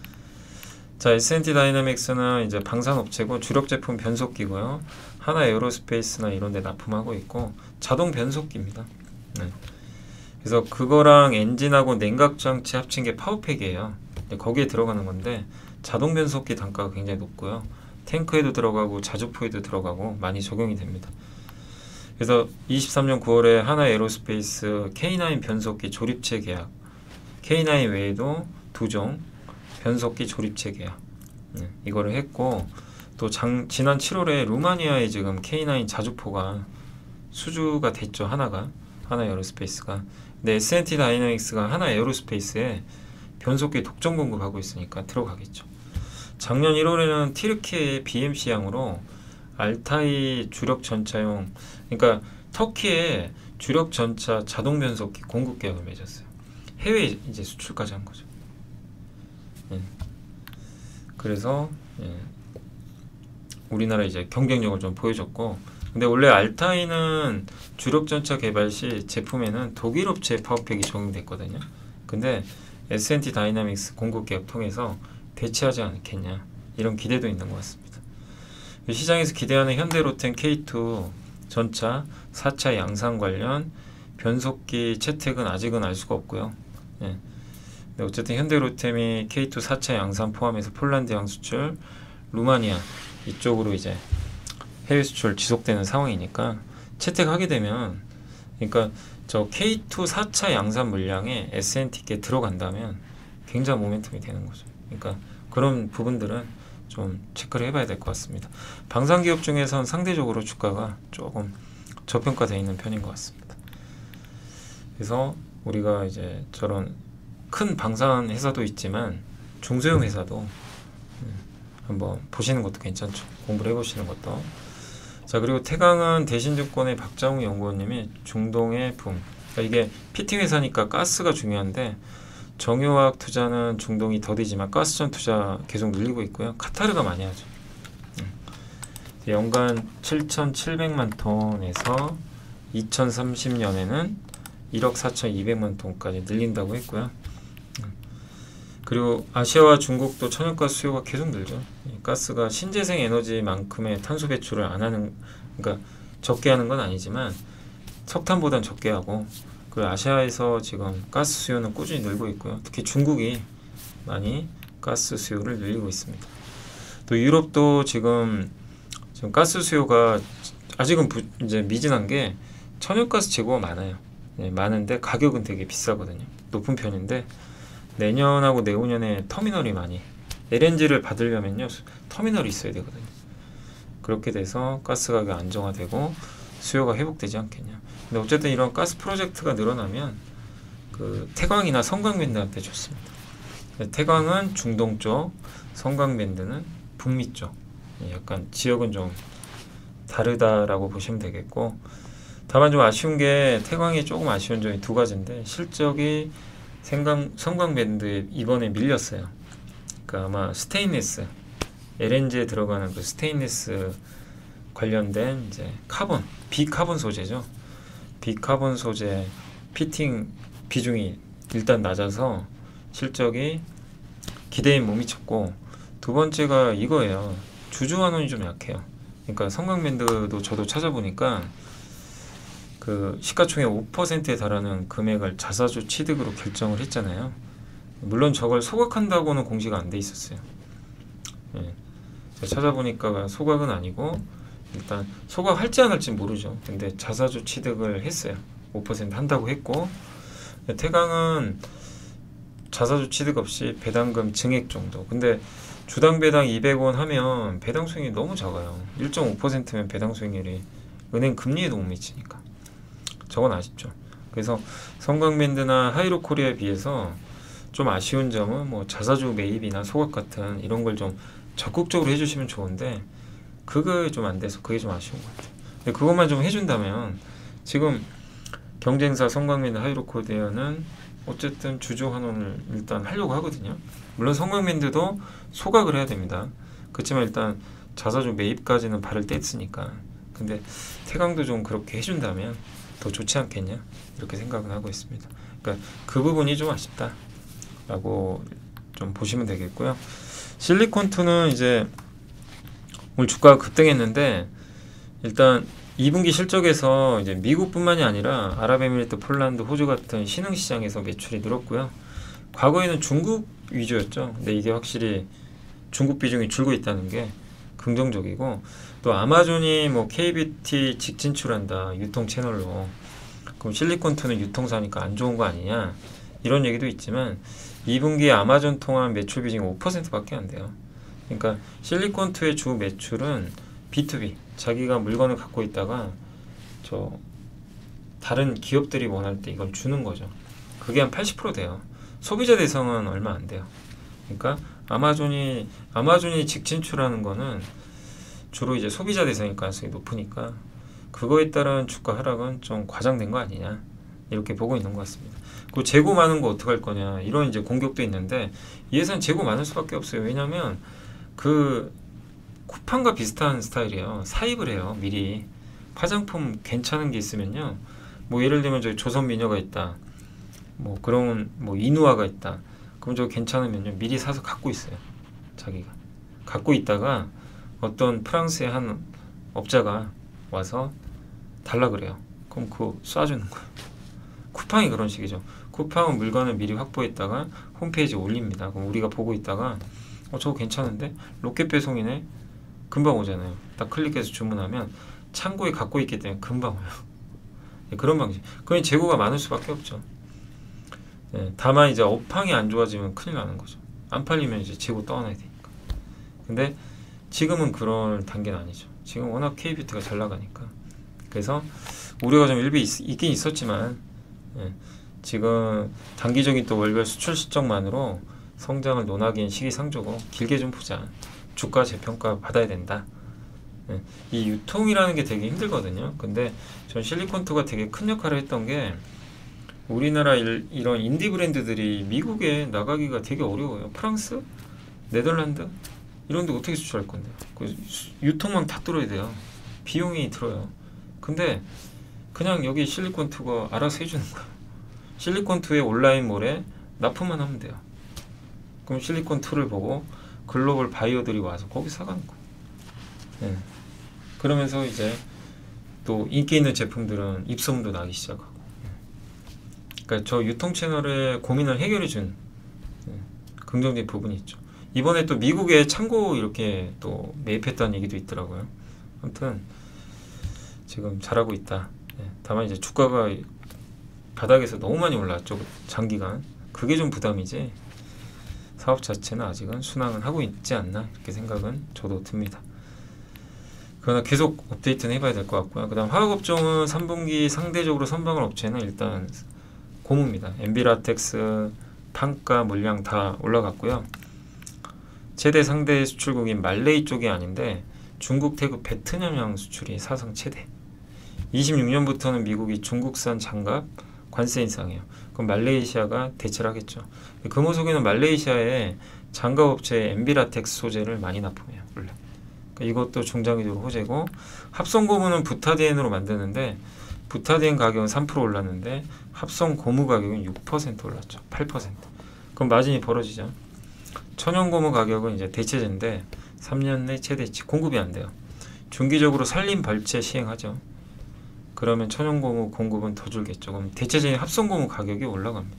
자, 에스엔티 다이내믹스는 이제 방산업체고 주력 제품 변속기고요. 하나 에어로스페이스나 이런 데 납품하고 있고 자동 변속기입니다. 네. 그래서 그거랑 엔진하고 냉각장치 합친 게 파워팩이에요. 거기에 들어가는 건데 자동 변속기 단가가 굉장히 높고요. 탱크에도 들어가고 자주포에도 들어가고 많이 적용이 됩니다. 그래서 이십삼 년 구월에 하나 에어로스페이스 케이 나인 변속기 조립체 계약, 케이 나인 외에도 두 종 변속기 조립체 계약, 네, 이거를 했고, 또 장, 지난 칠월에 루마니아에 지금 케이 나인 자주포가 수주가 됐죠. 하나가, 하나 에어로스페이스가. 근데 에스엔티 다이내믹스가 하나 에어로스페이스에 변속기 독점 공급하고 있으니까 들어가겠죠. 작년 일월에는 티르키의 비엠씨항으로 알타이 주력 전차용, 그러니까 터키의 주력 전차 자동 변속기 공급 계약을 맺었어요. 해외 이제 수출까지 한 거죠. 예. 그래서 예. 우리나라 이제 경쟁력을 좀 보여줬고, 근데 원래 알타이는 주력 전차 개발 시 제품에는 독일 업체 파워팩이 적용됐거든요. 근데 에스엔티 다이내믹스 공급 계약 통해서 대체하지 않겠냐, 이런 기대도 있는 것 같습니다. 시장에서 기대하는 현대로템 케이 투 전차 사 차 양산 관련 변속기 채택은 아직은 알 수가 없고요. 예. 근데 어쨌든 현대로템이 케이 투 사 차 양산 포함해서 폴란드향 수출, 루마니아 이쪽으로 이제 해외 수출 지속되는 상황이니까 채택하게 되면, 그러니까 저 케이 투 사 차 양산 물량에 에스엔티께 들어간다면 굉장한 모멘텀이 되는 거죠. 그러니까 그런 부분들은 좀 체크를 해봐야 될 것 같습니다. 방산기업 중에선 상대적으로 주가가 조금 저평가되어 있는 편인 것 같습니다. 그래서 우리가 이제 저런 큰 방산 회사도 있지만 중소형 회사도 한번 보시는 것도 괜찮죠. 공부를 해보시는 것도. 자, 그리고 태광은 대신증권의 박장우 연구원님이 중동의 붐, 그러니까 이게 피팅 회사니까 가스가 중요한데 정유화학 투자는 중동이 더디지만 가스전 투자 계속 늘리고 있고요. 카타르가 많이 하죠. 연간 칠천칠백만 톤에서 이천삼십 년에는 일억 사천이백만 톤까지 늘린다고 했고요. 그리고 아시아와 중국도 천연가스 수요가 계속 늘죠. 가스가 신재생 에너지만큼의 탄소 배출을 안 하는, 그러니까 적게 하는 건 아니지만 석탄보단 적게 하고, 그리고 아시아에서 지금 가스 수요는 꾸준히 늘고 있고요. 특히 중국이 많이 가스 수요를 늘리고 있습니다. 또 유럽도 지금 지금 가스 수요가 아직은 부, 이제 미진한 게 천연가스 재고가 많아요. 네, 많은데 가격은 되게 비싸거든요. 높은 편인데 내년하고 내후년에 터미널이 많이, 엘엔지를 받으려면요 터미널이 있어야 되거든요. 그렇게 돼서 가스 가격이 안정화되고 수요가 회복되지 않겠냐. 근데 어쨌든 이런 가스 프로젝트가 늘어나면 그 태광이나 성광밴드한테 좋습니다. 태광은 중동 쪽, 성광밴드는 북미 쪽. 약간 지역은 좀 다르다라고 보시면 되겠고, 다만 좀 아쉬운 게 태광이 조금 아쉬운 점이 두 가지인데 실적이 생강, 성광밴드에 이번에 밀렸어요. 그러니까 아마 스테인리스, 엘엔지에 들어가는 그 스테인리스 관련된 이제 카본, 비카본 소재죠. 비카본 소재 피팅 비중이 일단 낮아서 실적이 기대에 못 미쳤고, 두 번째가 이거예요. 주주환원이 좀 약해요. 그러니까 성광밴드도 저도 찾아보니까 그 시가총액 오 퍼센트에 달하는 금액을 자사주 취득으로 결정을 했잖아요. 물론 저걸 소각한다고는 공시가 안 돼 있었어요. 예. 제가 찾아보니까 소각은 아니고 일단 소각할지 안 할지 모르죠. 근데 자사주 취득을 했어요. 오 퍼센트 한다고 했고, 태광은 자사주 취득 없이 배당금 증액 정도. 근데 주당 배당 이백 원 하면 배당 수익률이 너무 작아요. 일 점 오 퍼센트면 배당 수익률이 은행 금리에도 못 미치니까 저건 아쉽죠. 그래서 성광밴드나 하이로코리아에 비해서 좀 아쉬운 점은 뭐 자사주 매입이나 소각 같은 이런 걸 좀 적극적으로 해주시면 좋은데 그게 좀 안 돼서 그게 좀 아쉬운 것 같아요. 근데 그것만 좀 해준다면 지금 경쟁사 성광밴드 하이로코리아는 어쨌든 주주 환원을 일단 하려고 하거든요. 물론 성광밴드도 소각을 해야 됩니다. 그렇지만 일단 자사주 매입까지는 발을 뗐으니까. 근데 태강도 좀 그렇게 해준다면 더 좋지 않겠냐 이렇게 생각은 하고 있습니다. 그러니까 그 부분이 좀 아쉽다라고 좀 보시면 되겠고요. 실리콘투는 이제 오늘 주가가 급등했는데 일단 이 분기 실적에서 이제 미국뿐만이 아니라 아랍에미리트, 폴란드, 호주 같은 신흥 시장에서 매출이 늘었고요. 과거에는 중국 위주였죠. 근데 이게 확실히 중국 비중이 줄고 있다는 게 긍정적이고, 또 아마존이 뭐 케이비티 직진출한다 유통 채널로, 그럼 실리콘투는 유통사니까 안 좋은 거 아니냐 이런 얘기도 있지만 이 분기에 아마존 통한 매출 비중이 오 퍼센트밖에 안 돼요. 그러니까 실리콘투의 주 매출은 비투비, 자기가 물건을 갖고 있다가 저 다른 기업들이 원할 때 이걸 주는 거죠. 그게 한 팔십 퍼센트 돼요. 소비자 대상은 얼마 안 돼요. 그러니까 아마존이 아마존이 직진출하는 거는 주로 이제 소비자 대상일 가능성이 높으니까 그거에 따른 주가 하락은 좀 과장된 거 아니냐 이렇게 보고 있는 것 같습니다. 그 재고 많은 거 어떡할 거냐 이런 이제 공격도 있는데 예산 재고 많을 수밖에 없어요. 왜냐하면 그 쿠팡과 비슷한 스타일이에요. 사입을 해요. 미리 화장품 괜찮은 게 있으면요. 뭐 예를 들면 저기 조선미녀가 있다. 뭐 그런 뭐 이누아가 있다. 그럼 저 괜찮으면요. 미리 사서 갖고 있어요. 자기가 갖고 있다가 어떤 프랑스의 한 업자가 와서 달라 그래요. 그럼 그거 쏴주는 거예요. 쿠팡이 그런 식이죠. 쿠팡은 물건을 미리 확보했다가 홈페이지에 올립니다. 그럼 우리가 보고 있다가 어 저거 괜찮은데? 로켓 배송이네? 금방 오잖아요. 딱 클릭해서 주문하면 창고에 갖고 있기 때문에 금방 와요. 네, 그런 방식. 그건 재고가 많을 수밖에 없죠. 네, 다만 이제 업황이 안 좋아지면 큰일 나는 거죠. 안 팔리면 이제 재고 떠나야 되니까. 근데 지금은 그런 단계는 아니죠. 지금 워낙 K뷰티가 잘 나가니까. 그래서 우려가 좀 일부 있, 있긴 있었지만 예, 지금 단기적인 또 월별 수출 실적만으로 성장을 논하기엔 시기상조고 길게 좀 보자. 주가 재평가 받아야 된다. 예, 이 유통이라는 게 되게 힘들거든요. 근데 전 실리콘투가 되게 큰 역할을 했던 게 우리나라 일, 이런 인디 브랜드들이 미국에 나가기가 되게 어려워요. 프랑스, 네덜란드 이런 데 어떻게 수출할 건데요? 그 유통망 다 뚫어야 돼요. 비용이 들어요. 근데 그냥 여기 실리콘투가 알아서 해주는 거예요. 실리콘투의 온라인몰에 납품만 하면 돼요. 그럼 실리콘투를 보고 글로벌 바이어들이 와서 거기 사가는 거예요. 네. 그러면서 이제 또 인기 있는 제품들은 입소문도 나기 시작하고. 그러니까 저 유통 채널의 고민을 해결해 준 네, 긍정적인 부분이 있죠. 이번에 또 미국에 창고 이렇게 또 매입했다는 얘기도 있더라고요. 아무튼 지금 잘하고 있다. 네, 다만 이제 주가가 바닥에서 너무 많이 올랐죠. 장기간. 그게 좀 부담이지 사업 자체는 아직은 순항은 하고 있지 않나 이렇게 생각은 저도 듭니다. 그러나 계속 업데이트는 해봐야 될 것 같고요. 그 다음 화학업종은 삼 분기 상대적으로 선방할 업체는 일단 고무입니다. 엠비라텍스, 판가, 물량 다 올라갔고요. 최대 상대 수출국인 말레이 쪽이 아닌데 중국, 태국, 베트남향 수출이 사상 최대. 이십육 년부터는 미국이 중국산 장갑 관세 인상해요. 그럼 말레이시아가 대체를 하겠죠. 금호석에는 말레이시아에 장갑업체에 엠비라텍스 소재를 많이 납품해요. 원래. 그러니까 이것도 중장기적으로 호재고, 합성고무는 부타디엔으로 만드는데 부타디엔 가격은 삼 퍼센트 올랐는데 합성 고무 가격은 육 퍼센트 올랐죠. 팔 퍼센트. 그럼 마진이 벌어지죠. 천연고무 가격은 이제 대체제인데 삼 년 내 최대치 공급이 안 돼요. 중기적으로 산림 발제 시행하죠. 그러면 천연고무 공급은 더 줄겠죠. 그럼 대체제인 합성고무 가격이 올라갑니다.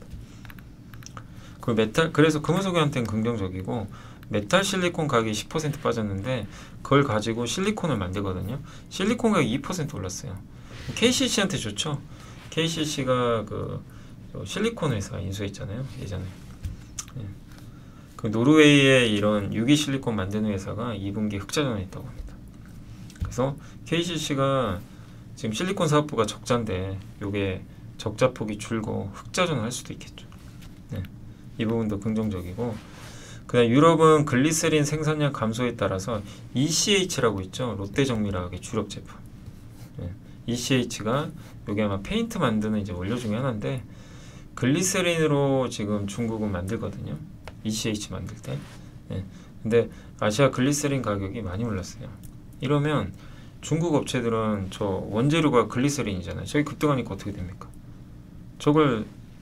그 메탈, 그래서 금호석유한테는 긍정적이고, 메탈 실리콘 가격이 십 퍼센트 빠졌는데 그걸 가지고 실리콘을 만들거든요. 실리콘 가격이 이 퍼센트 올랐어요. 케이씨씨한테 좋죠. 케이씨씨가 그 실리콘 회사 인수했잖아요, 예전에. 예. 그 노르웨이의 이런 유기 실리콘 만드는 회사가 이 분기에 흑자전환 했다고 합니다. 그래서 케이씨씨가 지금 실리콘 사업부가 적자인데 요게 적자 폭이 줄고 흑자전환 할 수도 있겠죠. 네. 이 부분도 긍정적이고, 그다음 유럽은 글리세린 생산량 감소에 따라서 이씨에이치라고 있죠. 롯데정밀화학의 주력 제품. 네. 이씨에이치가 요게 아마 페인트 만드는 이제 원료 중에 하나인데 글리세린으로 지금 중국은 만들거든요. 이씨에이치 만들 때. 네. 근데 아시아 글리세린 가격이 많이 올랐어요. 이러면 중국 업체들은 저 원재료가 글리세린이잖아요. 저기 급등하니까 어떻게 됩니까? 저걸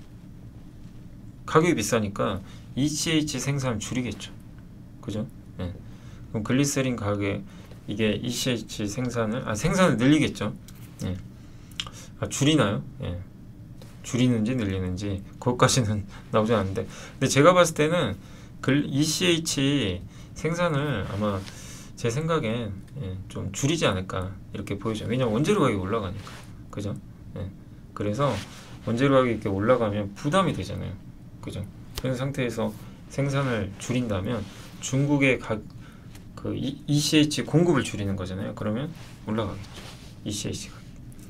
가격이 비싸니까 이씨에이치 생산을 줄이겠죠. 그죠? 네. 그럼 글리세린 가격에 이게 이씨에이치 생산을 아 생산을 늘리겠죠. 네. 아, 줄이나요? 예. 줄이는지 늘리는지 그것까지는 나오지 않는데, 근데 제가 봤을 때는 글 이씨에이치 생산을 아마 제 생각엔 예, 좀 줄이지 않을까 이렇게 보이죠. 왜냐면 원재료 가격이 올라가니까. 그죠? 예. 그래서 원재료 가격이 이렇게 올라가면 부담이 되잖아요. 그죠? 그런 상태에서 생산을 줄인다면 중국의 가, 그 이씨에이치 공급을 줄이는 거잖아요. 그러면 올라가겠죠. 이씨에이치 가격.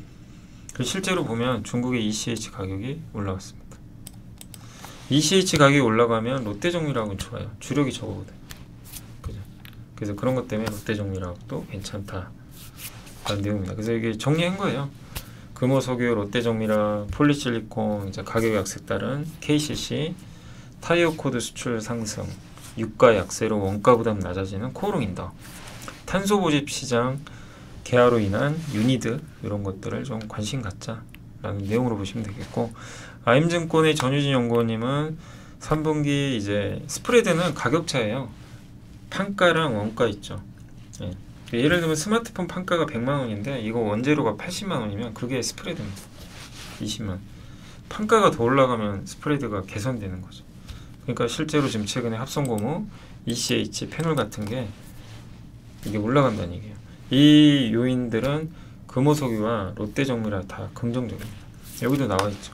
실제로 보면 중국의 이씨에이치 가격이 올라왔습니다. 이씨에이치 가격이 올라가면 롯데정밀화학은 좋아요. 주력이 적거든. 그죠? 그래서 그런 것 때문에 롯데정밀화학도 괜찮다 라는 내용입니다. 그래서 이게 정리한 거예요. 금호석유, 롯데정밀화학, 폴리실리콘, 이제 가격 약세 따른 케이씨씨, 타이어 코드 수출 상승, 유가 약세로 원가 부담 낮아지는 코오롱인더, 탄소 보집 시장 개화로 인한 유니드 이런 것들을 좀 관심 갖자라는 내용으로 보시면 되겠고, 아임증권의 전유진 연구원님은 삼 분기 이제 스프레드는 가격차예요. 판가랑 원가 있죠. 예. 예를 들면 스마트폰 판가가 백만 원인데 이거 원재료가 팔십만 원이면 그게 스프레드입니다. 이십만. 판가가 더 올라가면 스프레드가 개선되는 거죠. 그러니까 실제로 지금 최근에 합성고무, 이씨에이치, 패널 같은 게 이게 올라간다는 얘기예요. 이 요인들은 금호석유와 롯데정밀화학 다 긍정적입니다. 여기도 나와 있죠.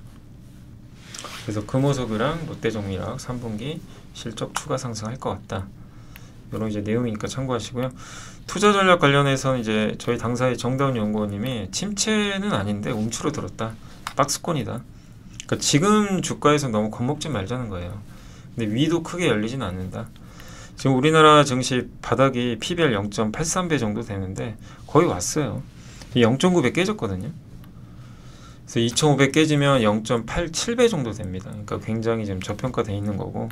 그래서 금호석유랑 롯데정밀화학 삼 분기 실적 추가 상승할 것 같다. 이런 이제 내용이니까 참고하시고요. 투자 전략 관련해서는 이제 저희 당사의 정다운 연구원님이 침체는 아닌데 움츠러들었다. 박스권이다. 그러니까 지금 주가에서 너무 겁먹지 말자는 거예요. 근데 위도 크게 열리진 않는다. 지금 우리나라 증시 바닥이 피비알 영 점 팔삼 배 정도 되는데 거의 왔어요. 영 점 구 배 깨졌거든요. 그래서 이천오백 깨지면 영 점 팔칠 배 정도 됩니다. 그러니까 굉장히 지금 저평가되어 있는 거고.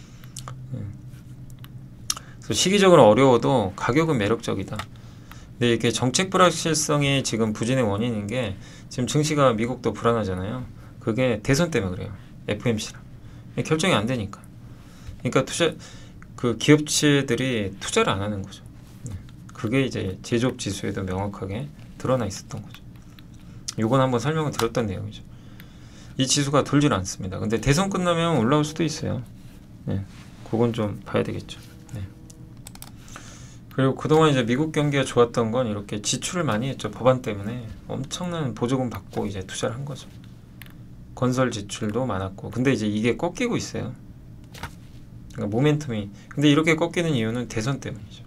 그래서 시기적으로 어려워도 가격은 매력적이다. 근데 이렇게 정책 불확실성이 지금 부진의 원인인 게 지금 증시가 미국도 불안하잖아요. 그게 대선 때문에 그래요. 에프오엠씨랑 결정이 안 되니까. 그러니까 투자 그 기업체들이 투자를 안 하는 거죠. 그게 이제 제조업 지수에도 명확하게 드러나 있었던 거죠. 요건 한번 설명을 드렸던 내용이죠. 이 지수가 돌질 않습니다. 근데 대선 끝나면 올라올 수도 있어요. 네, 그건 좀 봐야 되겠죠. 네. 그리고 그동안 이제 미국 경기가 좋았던 건 이렇게 지출을 많이 했죠. 법안 때문에 엄청난 보조금 받고 이제 투자를 한 거죠. 건설 지출도 많았고. 근데 이제 이게 꺾이고 있어요. 그러니까 모멘텀이. 근데 이렇게 꺾이는 이유는 대선 때문이죠.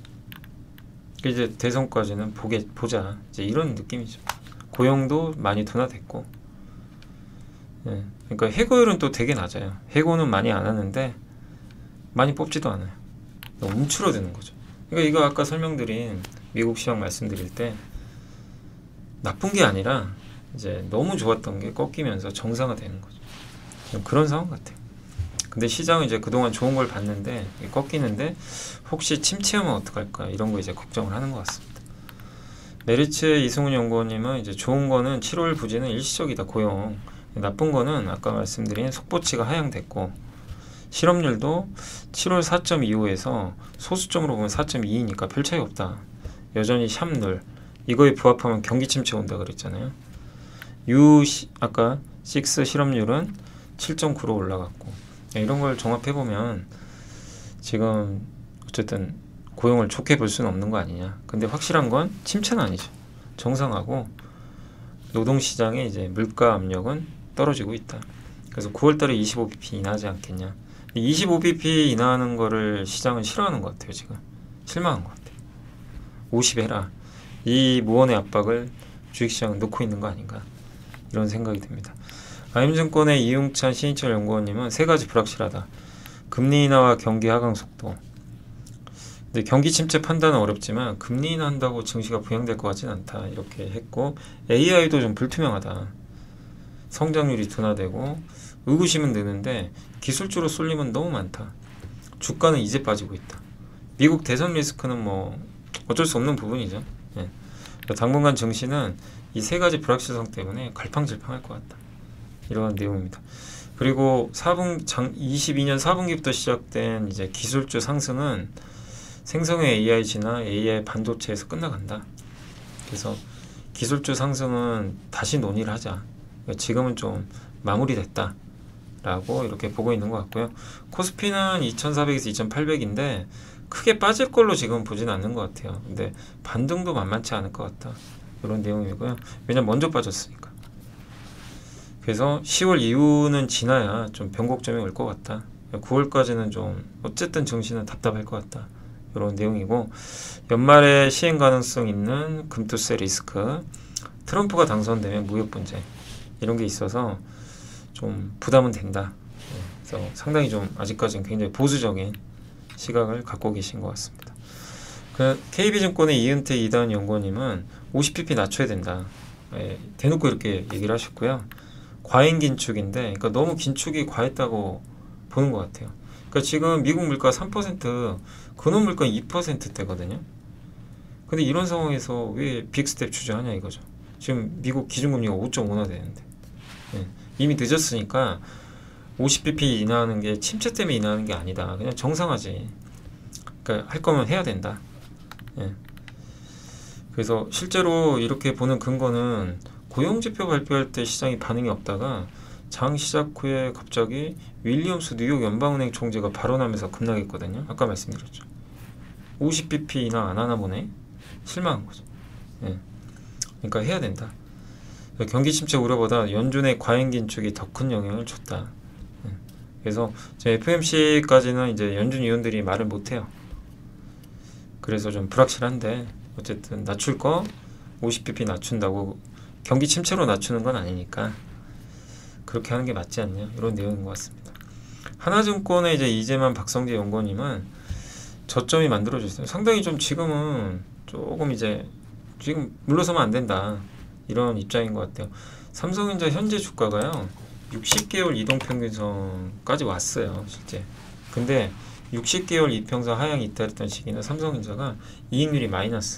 이제 대선까지는 보게 보자. 이제 이런 느낌이죠. 고용도 많이 둔화됐고. 네. 그러니까 해고율은 또 되게 낮아요. 해고는 많이 안 하는데 많이 뽑지도 않아요. 움츠러드는 거죠. 그러니까 이거 아까 설명드린 미국 시장 말씀드릴 때 나쁜 게 아니라 이제 너무 좋았던 게 꺾이면서 정상화되는 거죠. 그런 상황 같아요. 근데 시장은 이제 그동안 좋은 걸 봤는데 꺾이는데 혹시 침체하면 어떡할까 이런 거 이제 걱정을 하는 것 같습니다. 메리츠의 이승훈 연구원님은 이제 좋은 거는 칠월 부진은 일시적이다. 고용. 나쁜 거는 아까 말씀드린 속보치가 하향됐고 실업률도 칠월 사 점 이오에서 소수점으로 보면 사 점 이이니까 별 차이 없다. 여전히 샵눌. 이거에 부합하면 경기 침체 온다 그랬잖아요. U 아까 육 실업률은 칠 점 구로 올라갔고. 이런 걸 종합해보면 지금 어쨌든 고용을 좋게 볼 수는 없는 거 아니냐. 근데 확실한 건 침체는 아니죠. 정상하고 노동시장의 이제 물가 압력은 떨어지고 있다. 그래서 구월 달에 이십오 비피 인하지 않겠냐. 이십오 비피 인하하는 거를 시장은 싫어하는 것 같아요. 지금 실망한 것 같아요. 오십 해라. 이 무언의 압박을 주식시장은 놓고 있는 거 아닌가, 이런 생각이 듭니다. 아임증권의 이용찬 신희철 연구원님은 세 가지 불확실하다. 금리 인하와 경기 하강 속도. 근데 경기 침체 판단은 어렵지만 금리 인하한다고 증시가 부양될 것 같진 않다, 이렇게 했고, 에이아이도 좀 불투명하다. 성장률이 둔화되고 의구심은 느는데 기술주로 쏠림은 너무 많다. 주가는 이제 빠지고 있다. 미국 대선 리스크는 뭐 어쩔 수 없는 부분이죠. 예. 당분간 증시는 이 세 가지 불확실성 때문에 갈팡질팡할 것 같다, 이런 내용입니다. 그리고 사 분, 장, 이십이 년 사 분기부터 시작된 이제 기술주 상승은 생성형 에이아이지나 에이아이 반도체에서 끝나간다. 그래서 기술주 상승은 다시 논의를 하자. 지금은 좀 마무리됐다 라고 이렇게 보고 있는 것 같고요. 코스피는 이천사백에서 이천팔백인데 크게 빠질 걸로 지금 보진 않는 것 같아요. 근데 반등도 만만치 않을 것 같다, 이런 내용이고요. 왜냐면 먼저 빠졌으니까. 그래서 시월 이후는 지나야 좀 변곡점이 올 것 같다. 구월까지는 좀 어쨌든 증시는 답답할 것 같다, 이런 내용이고, 연말에 시행 가능성 있는 금투세 리스크, 트럼프가 당선되면 무역 분쟁, 이런 게 있어서 좀 부담은 된다. 그래서 상당히 좀 아직까지는 굉장히 보수적인 시각을 갖고 계신 것 같습니다. 그 케이비증권의 이은태 이다은 연구원님은 오십 피피 낮춰야 된다. 예, 대놓고 이렇게 얘기를 하셨고요. 과잉 긴축인데, 그러니까 너무 긴축이 과했다고 보는 것 같아요. 그러니까 지금 미국 물가 삼 퍼센트, 근원 물가 이 퍼센트대거든요. 근데 이런 상황에서 왜 빅스텝 추진하냐 이거죠. 지금 미국 기준금리가 오 점 오나 되는데, 예, 이미 늦었으니까 오십 비피 인하하는 게 침체 때문에 인하하는 게 아니다. 그냥 정상화지. 그러니까 할 거면 해야 된다. 예. 그래서 실제로 이렇게 보는 근거는 고용지표 발표할 때 시장이 반응이 없다가 장 시작 후에 갑자기 윌리엄스 뉴욕 연방은행 총재가 발언하면서 급락했거든요. 아까 말씀드렸죠. 오십 비피 인하 안 하나 보네. 실망한 거죠. 예. 그러니까 해야 된다. 경기 침체 우려보다 연준의 과잉 긴축이 더 큰 영향을 줬다. 그래서 에프오엠씨까지는 이제 연준 위원들이 말을 못해요. 그래서 좀 불확실한데 어쨌든 낮출 거 오십 비피 낮춘다고 경기 침체로 낮추는 건 아니니까 그렇게 하는 게 맞지 않냐, 이런 내용인 것 같습니다. 하나증권의 이제 이재만 박성재 연구원님은 저점이 만들어졌어요. 상당히 좀 지금은 조금 이제 지금 물러서면 안 된다, 이런 입장인 것 같아요. 삼성전자 현재 주가가요 육십 개월 이동평균선까지 왔어요 실제. 근데 육십 개월 이평선 하향이 잇따랐던 시기는 삼성전자가 이익률이 마이너스,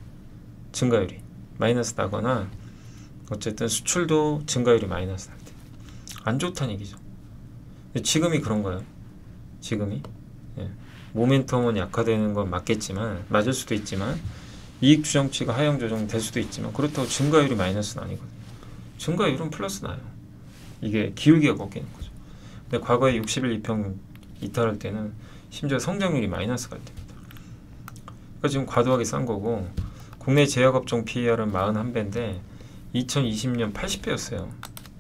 증가율이 마이너스 나거나 어쨌든 수출도 증가율이 마이너스 날 때 안 좋다는 얘기죠. 지금이 그런 거예요. 지금이 예. 모멘텀은 약화되는 건 맞겠지만, 맞을 수도 있지만, 이익 추정치가 하향 조정될 수도 있지만, 그렇다고 증가율이 마이너스는 아니거든요. 증가율은 플러스 나요. 이게 기울기가 꺾이는 거죠. 근데 과거에 육십 일 이평 이탈할 때는 심지어 성장률이 마이너스가 됩니다. 그러니까 지금 과도하게 싼 거고, 국내 제약업종 피이알은 사십일 배인데 이천이십 년 팔십 배였어요.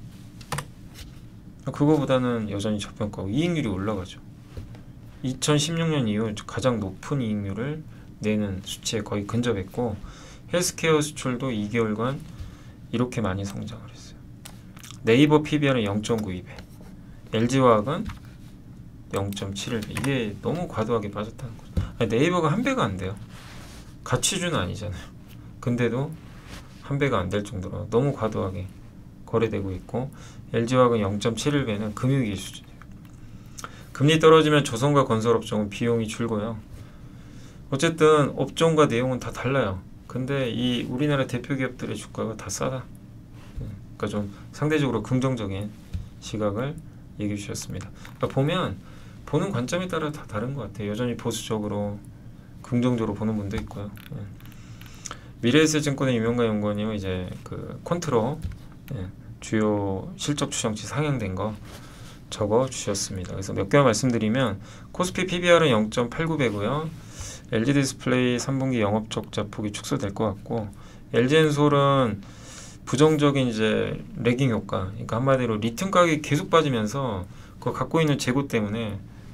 그거보다는 여전히 저평가고 이익률이 올라가죠. 이천십육 년 이후 가장 높은 이익률을 내는 수치에 거의 근접했고, 헬스케어 수출도 이 개월간 이렇게 많이 성장을 했어요. 네이버 피비알은 영 점 구이 배, 엘지화학은 영 점 칠일 배. 이게 너무 과도하게 빠졌다는 거죠. 아니, 네이버가 한 배가 안 돼요. 가치주는 아니잖아요. 근데도 한 배가 안 될 정도로 너무 과도하게 거래되고 있고, 엘지화학은 영 점 칠일 배는 금융위기 수준이에요. 금리 떨어지면 조선과 건설업종은 비용이 줄고요. 어쨌든 업종과 내용은 다 달라요. 근데 이 우리나라 대표 기업들의 주가가 다 싸다. 그러니까 좀 상대적으로 긍정적인 시각을 얘기해 주셨습니다. 그러니까 보면 보는 관점에 따라 다 다른 것 같아요. 여전히 보수적으로 긍정적으로 보는 분도 있고요. 예. 미래에셋증권의 유명가 연구원님은 이제 그 콘트로 예, 주요 실적 추정치 상향된 거 적어 주셨습니다. 그래서 몇 개만 말씀드리면 코스피 피비알은 영 점 팔구 배고요. 엘지디스플레이 삼 분기 영업 적자 폭이 축소될 것 같고, 엘지엔솔은 부정적인 이제 레깅 효과, 그러니까 한마디로 리튬 가격이 계속 빠지면서 그 갖고 있는 재고 때문에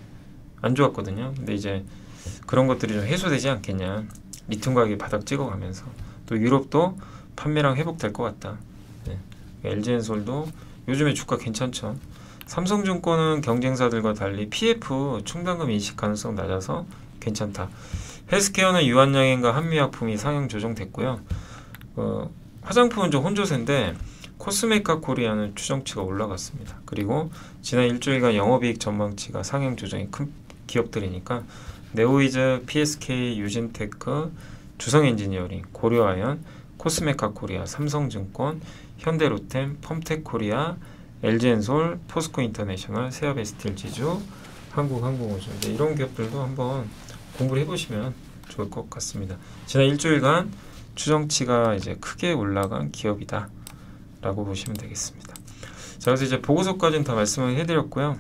안 좋았거든요. 근데 이제 그런 것들이 좀 해소되지 않겠냐. 리튬 가격이 바닥 찍어가면서 또 유럽도 판매량 회복될 것 같다. 네. 엘지엔솔도 요즘에 주가 괜찮죠. 삼성증권은 경쟁사들과 달리 피에프 충당금 인식 가능성 낮아서 괜찮다. 헬스케어는 유한양행과 한미약품이 상향 조정됐고요. 어, 화장품은 좀 혼조세인데 코스메카 코리아는 추정치가 올라갔습니다. 그리고 지난 일주일간 영업이익 전망치가 상향 조정이 큰 기업들이니까 네오이즈, 피에스케이, 유진테크, 주성엔지니어링, 고려아연, 코스메카 코리아, 삼성증권, 현대로템, 펌텍코리아, 엘지엔솔, 포스코인터내셔널, 세아베스틸지주, 한국항공우주 이런 기업들도 한번 공부를 해보시면 좋을 것 같습니다. 지난 일주일간 추정치가 이제 크게 올라간 기업이다 라고 보시면 되겠습니다. 자, 그래서 이제 보고서까지는 다 말씀을 해드렸고요.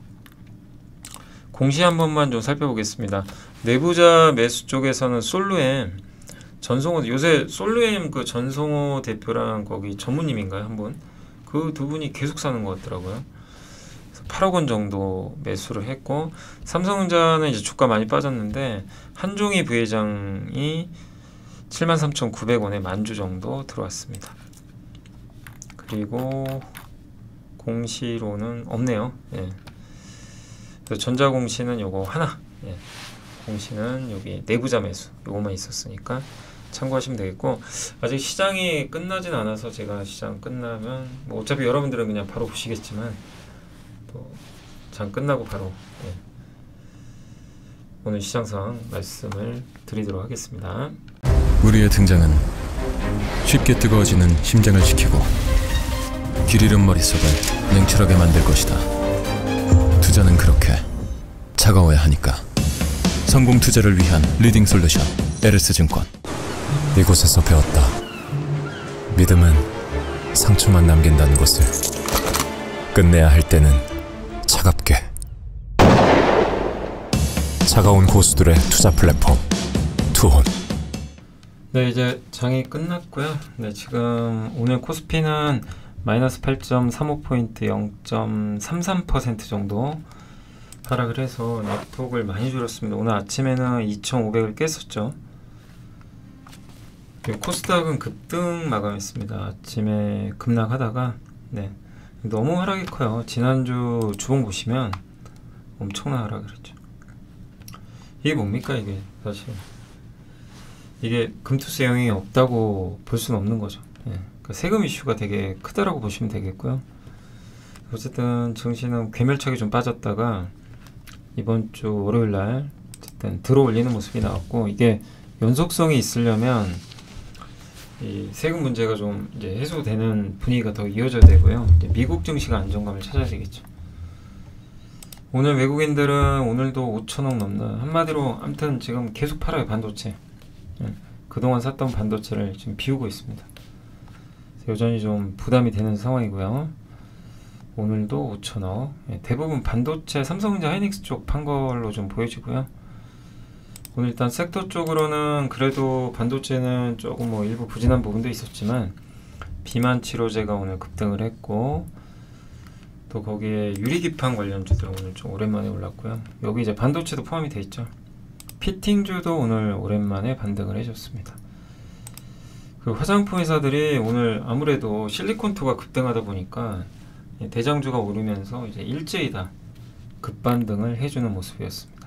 공시 한 번만 좀 살펴보겠습니다. 내부자 매수 쪽에서는 솔루엠, 전성호, 요새 솔루엠 그 전성호 대표랑 거기 전무님인가요? 한 분? 그 두 분이 계속 사는 것 같더라고요. 팔억 원 정도 매수를 했고, 삼성전자는 이제 주가 많이 빠졌는데 한종희 부회장이 칠만 삼천구백 원에 만주 정도 들어왔습니다. 그리고 공시로는 없네요. 예. 전자공시는 요거 하나, 예. 공시는 여기 내부자 매수 요거만 있었으니까 참고하시면 되겠고, 아직 시장이 끝나진 않아서 제가 시장 끝나면 뭐 어차피 여러분들은 그냥 바로 보시겠지만 또 장 끝나고 바로 예. 오늘 시장 상황 말씀을 드리도록 하겠습니다. 우리의 등장은 쉽게 뜨거워지는 심장을 지키고 길 잃은 머릿속을 냉철하게 만들 것이다. 투자는 그렇게 차가워야 하니까. 성공 투자를 위한 리딩 솔루션 에르스증권. 이곳에서 배웠다. 믿음은 상처만 남긴다는 것을. 끝내야 할 때는 차갑게. 차가운 고수들의 투자 플랫폼 투혼. 네, 이제 장이 끝났고요. 네, 지금 오늘 코스피는 마이너스 팔 점 삼오 포인트 영 점 삼삼 퍼센트 정도 하락을 해서 낙폭을 많이 줄였습니다. 오늘 아침에는 이천오백을 깼었죠. 그리고 코스닥은 급등 마감했습니다. 아침에 급락하다가 네, 너무 하락이 커요. 지난주 주봉 보시면 엄청난 하락을 했죠. 이게 뭡니까 이게 사실. 이게 금투세 영향이 없다고 볼 수는 없는 거죠. 예. 그러니까 세금 이슈가 되게 크다라고 보시면 되겠고요. 어쨌든 증시는 괴멸차게 좀 빠졌다가 이번 주 월요일 날 어쨌든 들어올리는 모습이 나왔고, 이게 연속성이 있으려면 이 세금 문제가 좀 이제 해소되는 분위기가 더 이어져야 되고요. 이제 미국 증시가 안정감을 찾아야 되겠죠. 오늘 외국인들은 오늘도 오천억 넘는, 한마디로 아무튼 지금 계속 팔아요. 반도체. 예. 그동안 샀던 반도체를 지금 비우고 있습니다. 여전히 좀 부담이 되는 상황이고요. 오늘도 오천억. 예, 대부분 반도체, 삼성전자, 하이닉스 쪽 판 걸로 좀 보여지고요. 오늘 일단 섹터 쪽으로는 그래도 반도체는 조금 뭐 일부 부진한 부분도 있었지만 비만 치료제가 오늘 급등을 했고, 또 거기에 유리기판 관련주들 오늘 좀 오랜만에 올랐고요. 여기 이제 반도체도 포함이 돼 있죠. 피팅주도 오늘 오랜만에 반등을 해줬습니다. 그 화장품 회사들이 오늘 아무래도 실리콘투가 급등하다 보니까 대장주가 오르면서 이제 일제히 다 급반등을 해주는 모습이었습니다.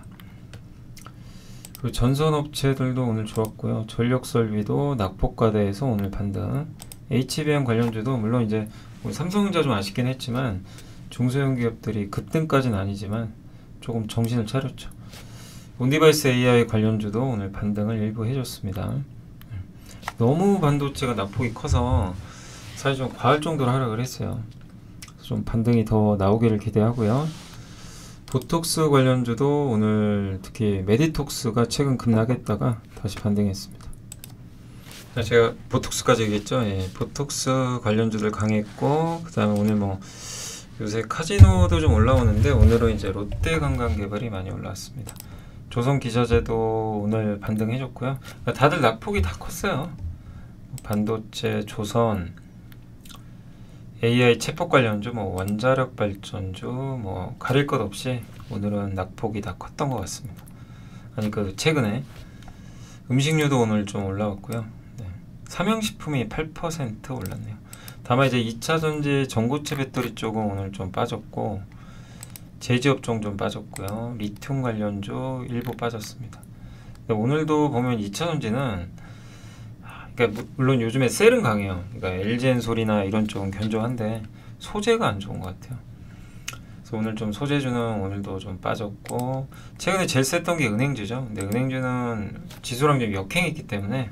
그 전선업체들도 오늘 좋았고요. 전력설비도 낙폭과대해서 오늘 반등. 에이치비엠 관련주도 물론 이제 삼성전자 좀 아쉽긴 했지만 중소형 기업들이 급등까지는 아니지만 조금 정신을 차렸죠. 온디바이스 에이아이 관련주도 오늘 반등을 일부 해줬습니다. 너무 반도체가 낙폭이 커서 사실 좀 과할 정도로 하락을 했어요. 좀 반등이 더 나오기를 기대하고요. 보톡스 관련주도 오늘 특히 메디톡스가 최근 급락했다가 다시 반등했습니다. 제가 보톡스까지 얘기했죠. 예, 보톡스 관련주들 강했고, 그 다음에 오늘 뭐 요새 카지노도 좀 올라오는데 오늘은 이제 롯데관광개발이 많이 올라왔습니다. 조선기자재도 오늘 반등해줬고요. 그러니까 다들 낙폭이 다 컸어요. 반도체, 조선, 에이아이 챗봇 관련주, 뭐 원자력 발전주, 뭐 가릴 것 없이 오늘은 낙폭이 다 컸던 것 같습니다. 아니 그 최근에 음식료도 오늘 좀 올라왔고요. 네. 삼양식품이 팔 퍼센트 올랐네요. 다만 이제 이차 전지 전고체 배터리 쪽은 오늘 좀 빠졌고 제지업종 좀 빠졌고요. 리튬 관련주 일부 빠졌습니다. 오늘도 보면 이차 전지는 그러니까 물론 요즘에 셀은 강해요. 그러니까 엘지엔솔이나 이런 쪽은 견조한데 소재가 안 좋은 것 같아요. 그래서 오늘 좀 소재주는 오늘도 좀 빠졌고 최근에 제일 셌던 게 은행주죠. 근데 은행주는 지수랑 좀 역행했기 때문에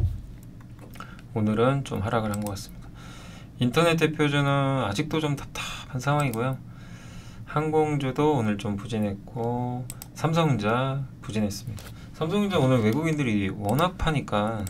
오늘은 좀 하락을 한 것 같습니다. 인터넷 대표주는 아직도 좀 답답한 상황이고요. 항공주도 오늘 좀 부진했고 삼성전자 부진했습니다. 삼성전자 오늘 외국인들이 워낙 파니까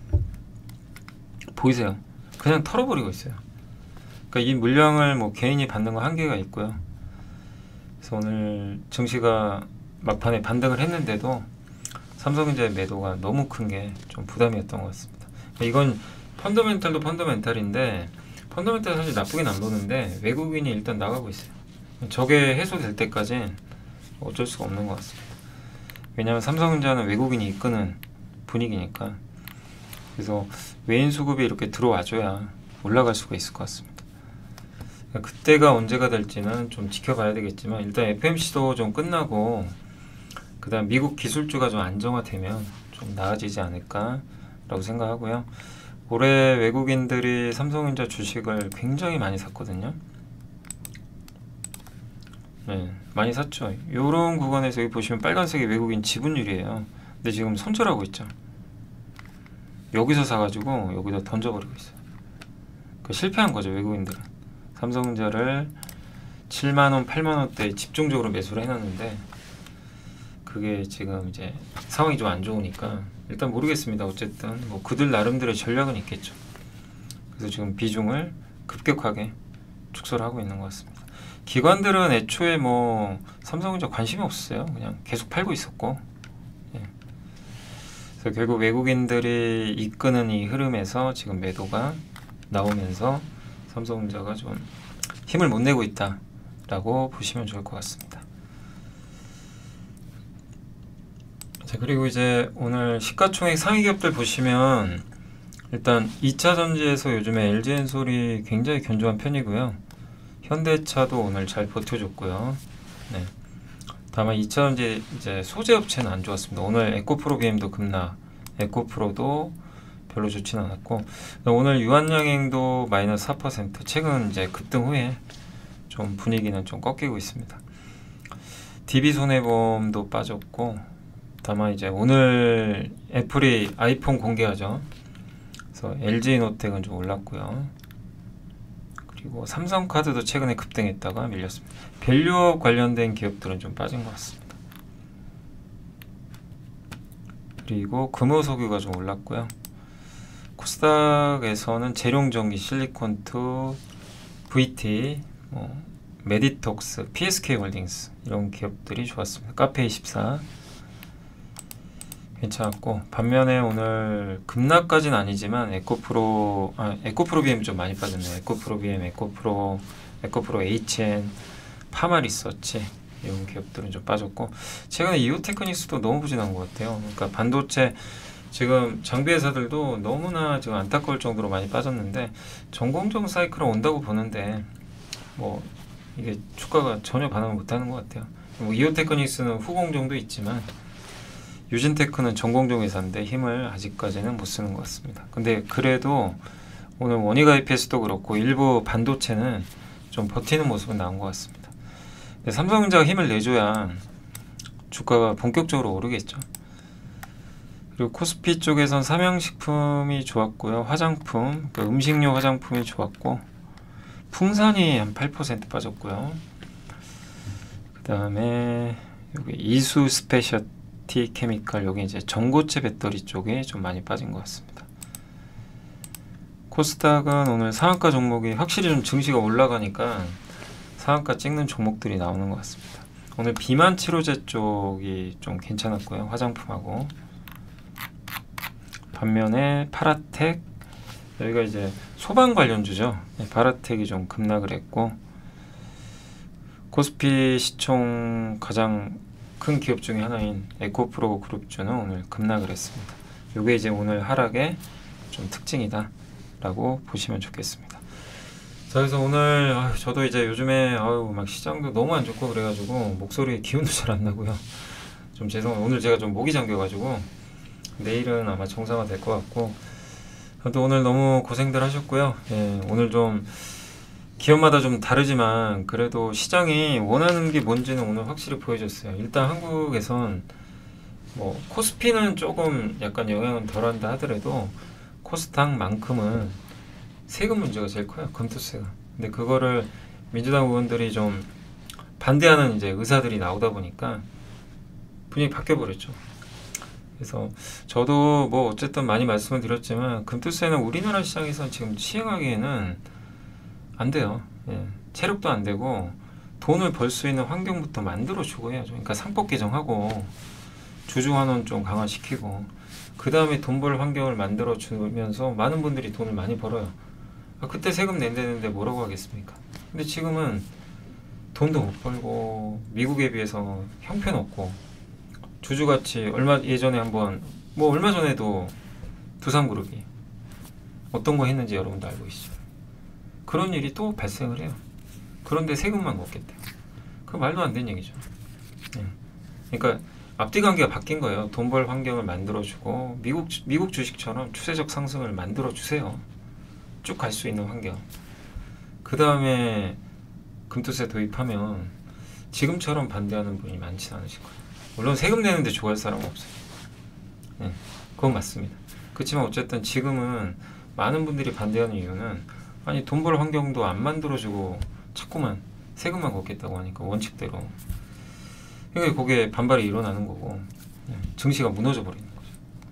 보이세요? 그냥 털어버리고 있어요. 그러니까 이 물량을 뭐 개인이 받는 거 한계가 있고요. 그래서 오늘 증시가 막판에 반등을 했는데도 삼성전자의 매도가 너무 큰 게 좀 부담이었던 것 같습니다. 이건 펀더멘탈도 펀더멘탈인데 펀더멘탈 사실 나쁘긴 안 보는데 외국인이 일단 나가고 있어요. 저게 해소될 때까지 어쩔 수가 없는 것 같습니다. 왜냐하면 삼성전자는 외국인이 이끄는 분위기니까. 그래서 외인 수급이 이렇게 들어와줘야 올라갈 수가 있을 것 같습니다. 그때가 언제가 될지는 좀 지켜봐야 되겠지만 일단 에프엠씨도 좀 끝나고 그 다음 미국 기술주가 좀 안정화되면 좀 나아지지 않을까 라고 생각하고요. 올해 외국인들이 삼성전자 주식을 굉장히 많이 샀거든요. 네, 많이 샀죠. 요런 구간에서 여기 보시면 빨간색이 외국인 지분율이에요. 근데 지금 손절하고 있죠. 여기서 사가지고 여기다 던져버리고 있어요. 그 실패한 거죠, 외국인들은. 삼성전자를 칠만원, 팔만원대에 집중적으로 매수를 해놨는데 그게 지금 이제 상황이 좀 안 좋으니까 일단 모르겠습니다. 어쨌든 뭐 그들 나름대로의 전략은 있겠죠. 그래서 지금 비중을 급격하게 축소를 하고 있는 것 같습니다. 기관들은 애초에 뭐 삼성전자 관심이 없었어요. 그냥 계속 팔고 있었고, 예. 그래서 결국 외국인들이 이끄는 이 흐름에서 지금 매도가 나오면서 삼성전자가 좀 힘을 못 내고 있다라고 보시면 좋을 것 같습니다. 자, 그리고 이제 오늘 시가총액 상위 기업들 보시면 일단 이차 전지에서 요즘에 엘지엔솔이 굉장히 견조한 편이고요. 현대차도 오늘 잘 버텨줬고요. 네. 다만 이차 전지 이제 소재 업체는 안 좋았습니다. 오늘 에코프로 비엠도 급락, 에코프로도 별로 좋지는 않았고 오늘 유한양행도 마이너스 사 퍼센트. 최근 이제 급등 후에 좀 분위기는 좀 꺾이고 있습니다. 디비손해보험도 빠졌고 다만 이제 오늘 애플이 아이폰 공개하죠. 그래서 엘지노텍은 좀 올랐고요. 그리고 삼성카드도 최근에 급등했다가 밀렸습니다. 밸류업 관련된 기업들은 좀 빠진 것 같습니다. 그리고 금호석유가 좀 올랐고요. 코스닥에서는 재룡전기, 실리콘투, 브이티, 뭐 메디톡스, 피에스케이홀딩스 이런 기업들이 좋았습니다. 카페이십사 괜찮았고 반면에 오늘 급락까지는 아니지만 에코프로 아 에코프로 비엠 좀 많이 빠졌네요. 에코프로 비엠, 에코프로, 에코프로 에이치엔, 파마리서치 이런 기업들은 좀 빠졌고 최근에 이오테크닉스도 너무 부진한 것 같아요. 그러니까 반도체 지금 장비 회사들도 너무나 지금 안타까울 정도로 많이 빠졌는데 전공정 사이클은 온다고 보는데 뭐 이게 주가가 전혀 반응을 못하는 것 같아요. 뭐 이오테크닉스는 후공정도 있지만 유진테크는 전공정 회사인데 힘을 아직까지는 못 쓰는 것 같습니다. 근데 그래도 오늘 원익 아이피에스도 그렇고 일부 반도체는 좀 버티는 모습은 나온 것 같습니다. 삼성전자가 힘을 내줘야 주가가 본격적으로 오르겠죠. 그리고 코스피 쪽에선 삼양식품이 좋았고요. 화장품, 그러니까 음식료 화장품이 좋았고 풍산이 한 팔 퍼센트 빠졌고요. 그 다음에 여기 이수 스페셜티 케미칼 여기 이제 전고체 배터리 쪽에 좀 많이 빠진 것 같습니다. 코스닥은 오늘 상한가 종목이 확실히 좀 증시가 올라가니까 상한가 찍는 종목들이 나오는 것 같습니다. 오늘 비만 치료제 쪽이 좀 괜찮았고요. 화장품하고 반면에 파라텍, 여기가 이제 소방 관련주죠. 네, 바라텍이 좀 급락을 했고, 코스피 시총 가장 큰 기업 중에 하나인 에코프로 그룹주는 오늘 급락을 했습니다. 이게 이제 오늘 하락의 좀 특징이다 라고 보시면 좋겠습니다. 자, 그래서 오늘 아유, 저도 이제 요즘에 아유, 막 시장도 너무 안 좋고 그래가지고 목소리에 기운도 잘 안 나고요. 좀 죄송해요. 오늘 제가 좀 목이 잠겨가지고 내일은 아마 정상화 될 것 같고, 또 오늘 너무 고생들 하셨고요. 예, 오늘 좀 기업마다 좀 다르지만 그래도 시장이 원하는 게 뭔지는 오늘 확실히 보여줬어요. 일단 한국에선 뭐 코스피는 조금 약간 영향은 덜한다 하더라도 코스닥만큼은 세금 문제가 제일 커요. 검토세가. 근데 그거를 민주당 의원들이 좀 반대하는 이제 의사들이 나오다 보니까 분위기 바뀌어 버렸죠. 그래서 저도 뭐 어쨌든 많이 말씀을 드렸지만 금투세는 우리나라 시장에서 지금 시행하기에는 안 돼요. 예. 체력도 안 되고 돈을 벌 수 있는 환경부터 만들어 주고 해야죠. 그러니까 상법 개정하고 주주환원 좀 강화시키고 그 다음에 돈 벌 환경을 만들어 주면서 많은 분들이 돈을 많이 벌어요. 아, 그때 세금 낸다는데 뭐라고 하겠습니까? 근데 지금은 돈도 못 벌고 미국에 비해서 형편없고 주주가치 얼마 예전에 한번 뭐 얼마 전에도 두산그룹이 어떤 거 했는지 여러분도 알고 계시죠? 그런 일이 또 발생을 해요. 그런데 세금만 걷겠대요. 그 말도 안 되는 얘기죠. 네. 그러니까 앞뒤 관계가 바뀐 거예요. 돈 벌 환경을 만들어주고 미국 미국 주식처럼 추세적 상승을 만들어 주세요. 쭉 갈 수 있는 환경. 그 다음에 금투세 도입하면 지금처럼 반대하는 분이 많지 않으실 거예요. 물론 세금 내는데 좋아할 사람은 없어요. 네, 그건 맞습니다. 그렇지만 어쨌든 지금은 많은 분들이 반대하는 이유는 아니 돈 벌 환경도 안 만들어주고 자꾸만 세금만 걷겠다고 하니까 원칙대로. 그러니까 거기에 반발이 일어나는 거고 증시가 무너져 버리는 거죠.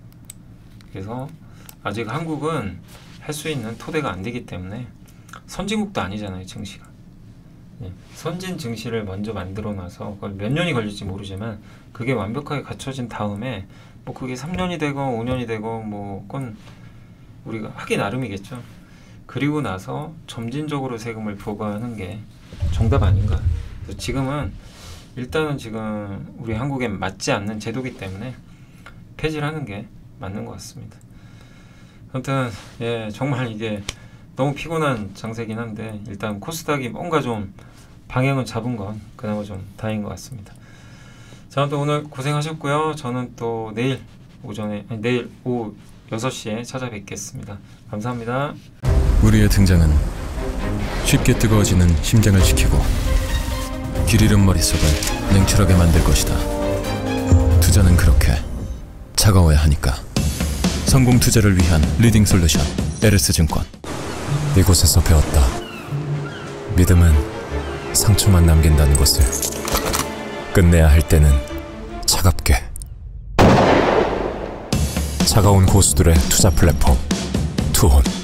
그래서 아직 한국은 할 수 있는 토대가 안 되기 때문에 선진국도 아니잖아요, 증시가. 예, 선진 증시를 먼저 만들어 놔서 그걸 몇 년이 걸릴지 모르지만 그게 완벽하게 갖춰진 다음에 뭐 그게 삼 년이 되고 오 년이 되고 뭐 그건 우리가 하기 나름이겠죠. 그리고 나서 점진적으로 세금을 부과하는 게 정답 아닌가. 그래서 지금은 일단은 지금 우리 한국에 맞지 않는 제도이기 때문에 폐지를 하는 게 맞는 것 같습니다. 아무튼 예, 정말 이게 너무 피곤한 장세긴 한데 일단 코스닥이 뭔가 좀 방향을 잡은 건 그나마 좀 다행인 것 같습니다. 자, 또 오늘 고생하셨고요. 저는 또 내일 오전에 아니, 내일 오후 여섯 시에 찾아뵙겠습니다. 감사합니다. 우리의 등장은 쉽게 뜨거워지는 심장을 지키고 길 잃은 머릿속을 냉철하게 만들 것이다. 투자는 그렇게 차가워야 하니까. 성공 투자를 위한 리딩 솔루션 에르스증권. 이곳에서 배웠다. 믿음은 상처만 남긴다는 것을. 끝내야 할 때는 차갑게. 차가운 고수들의 투자 플랫폼 투혼.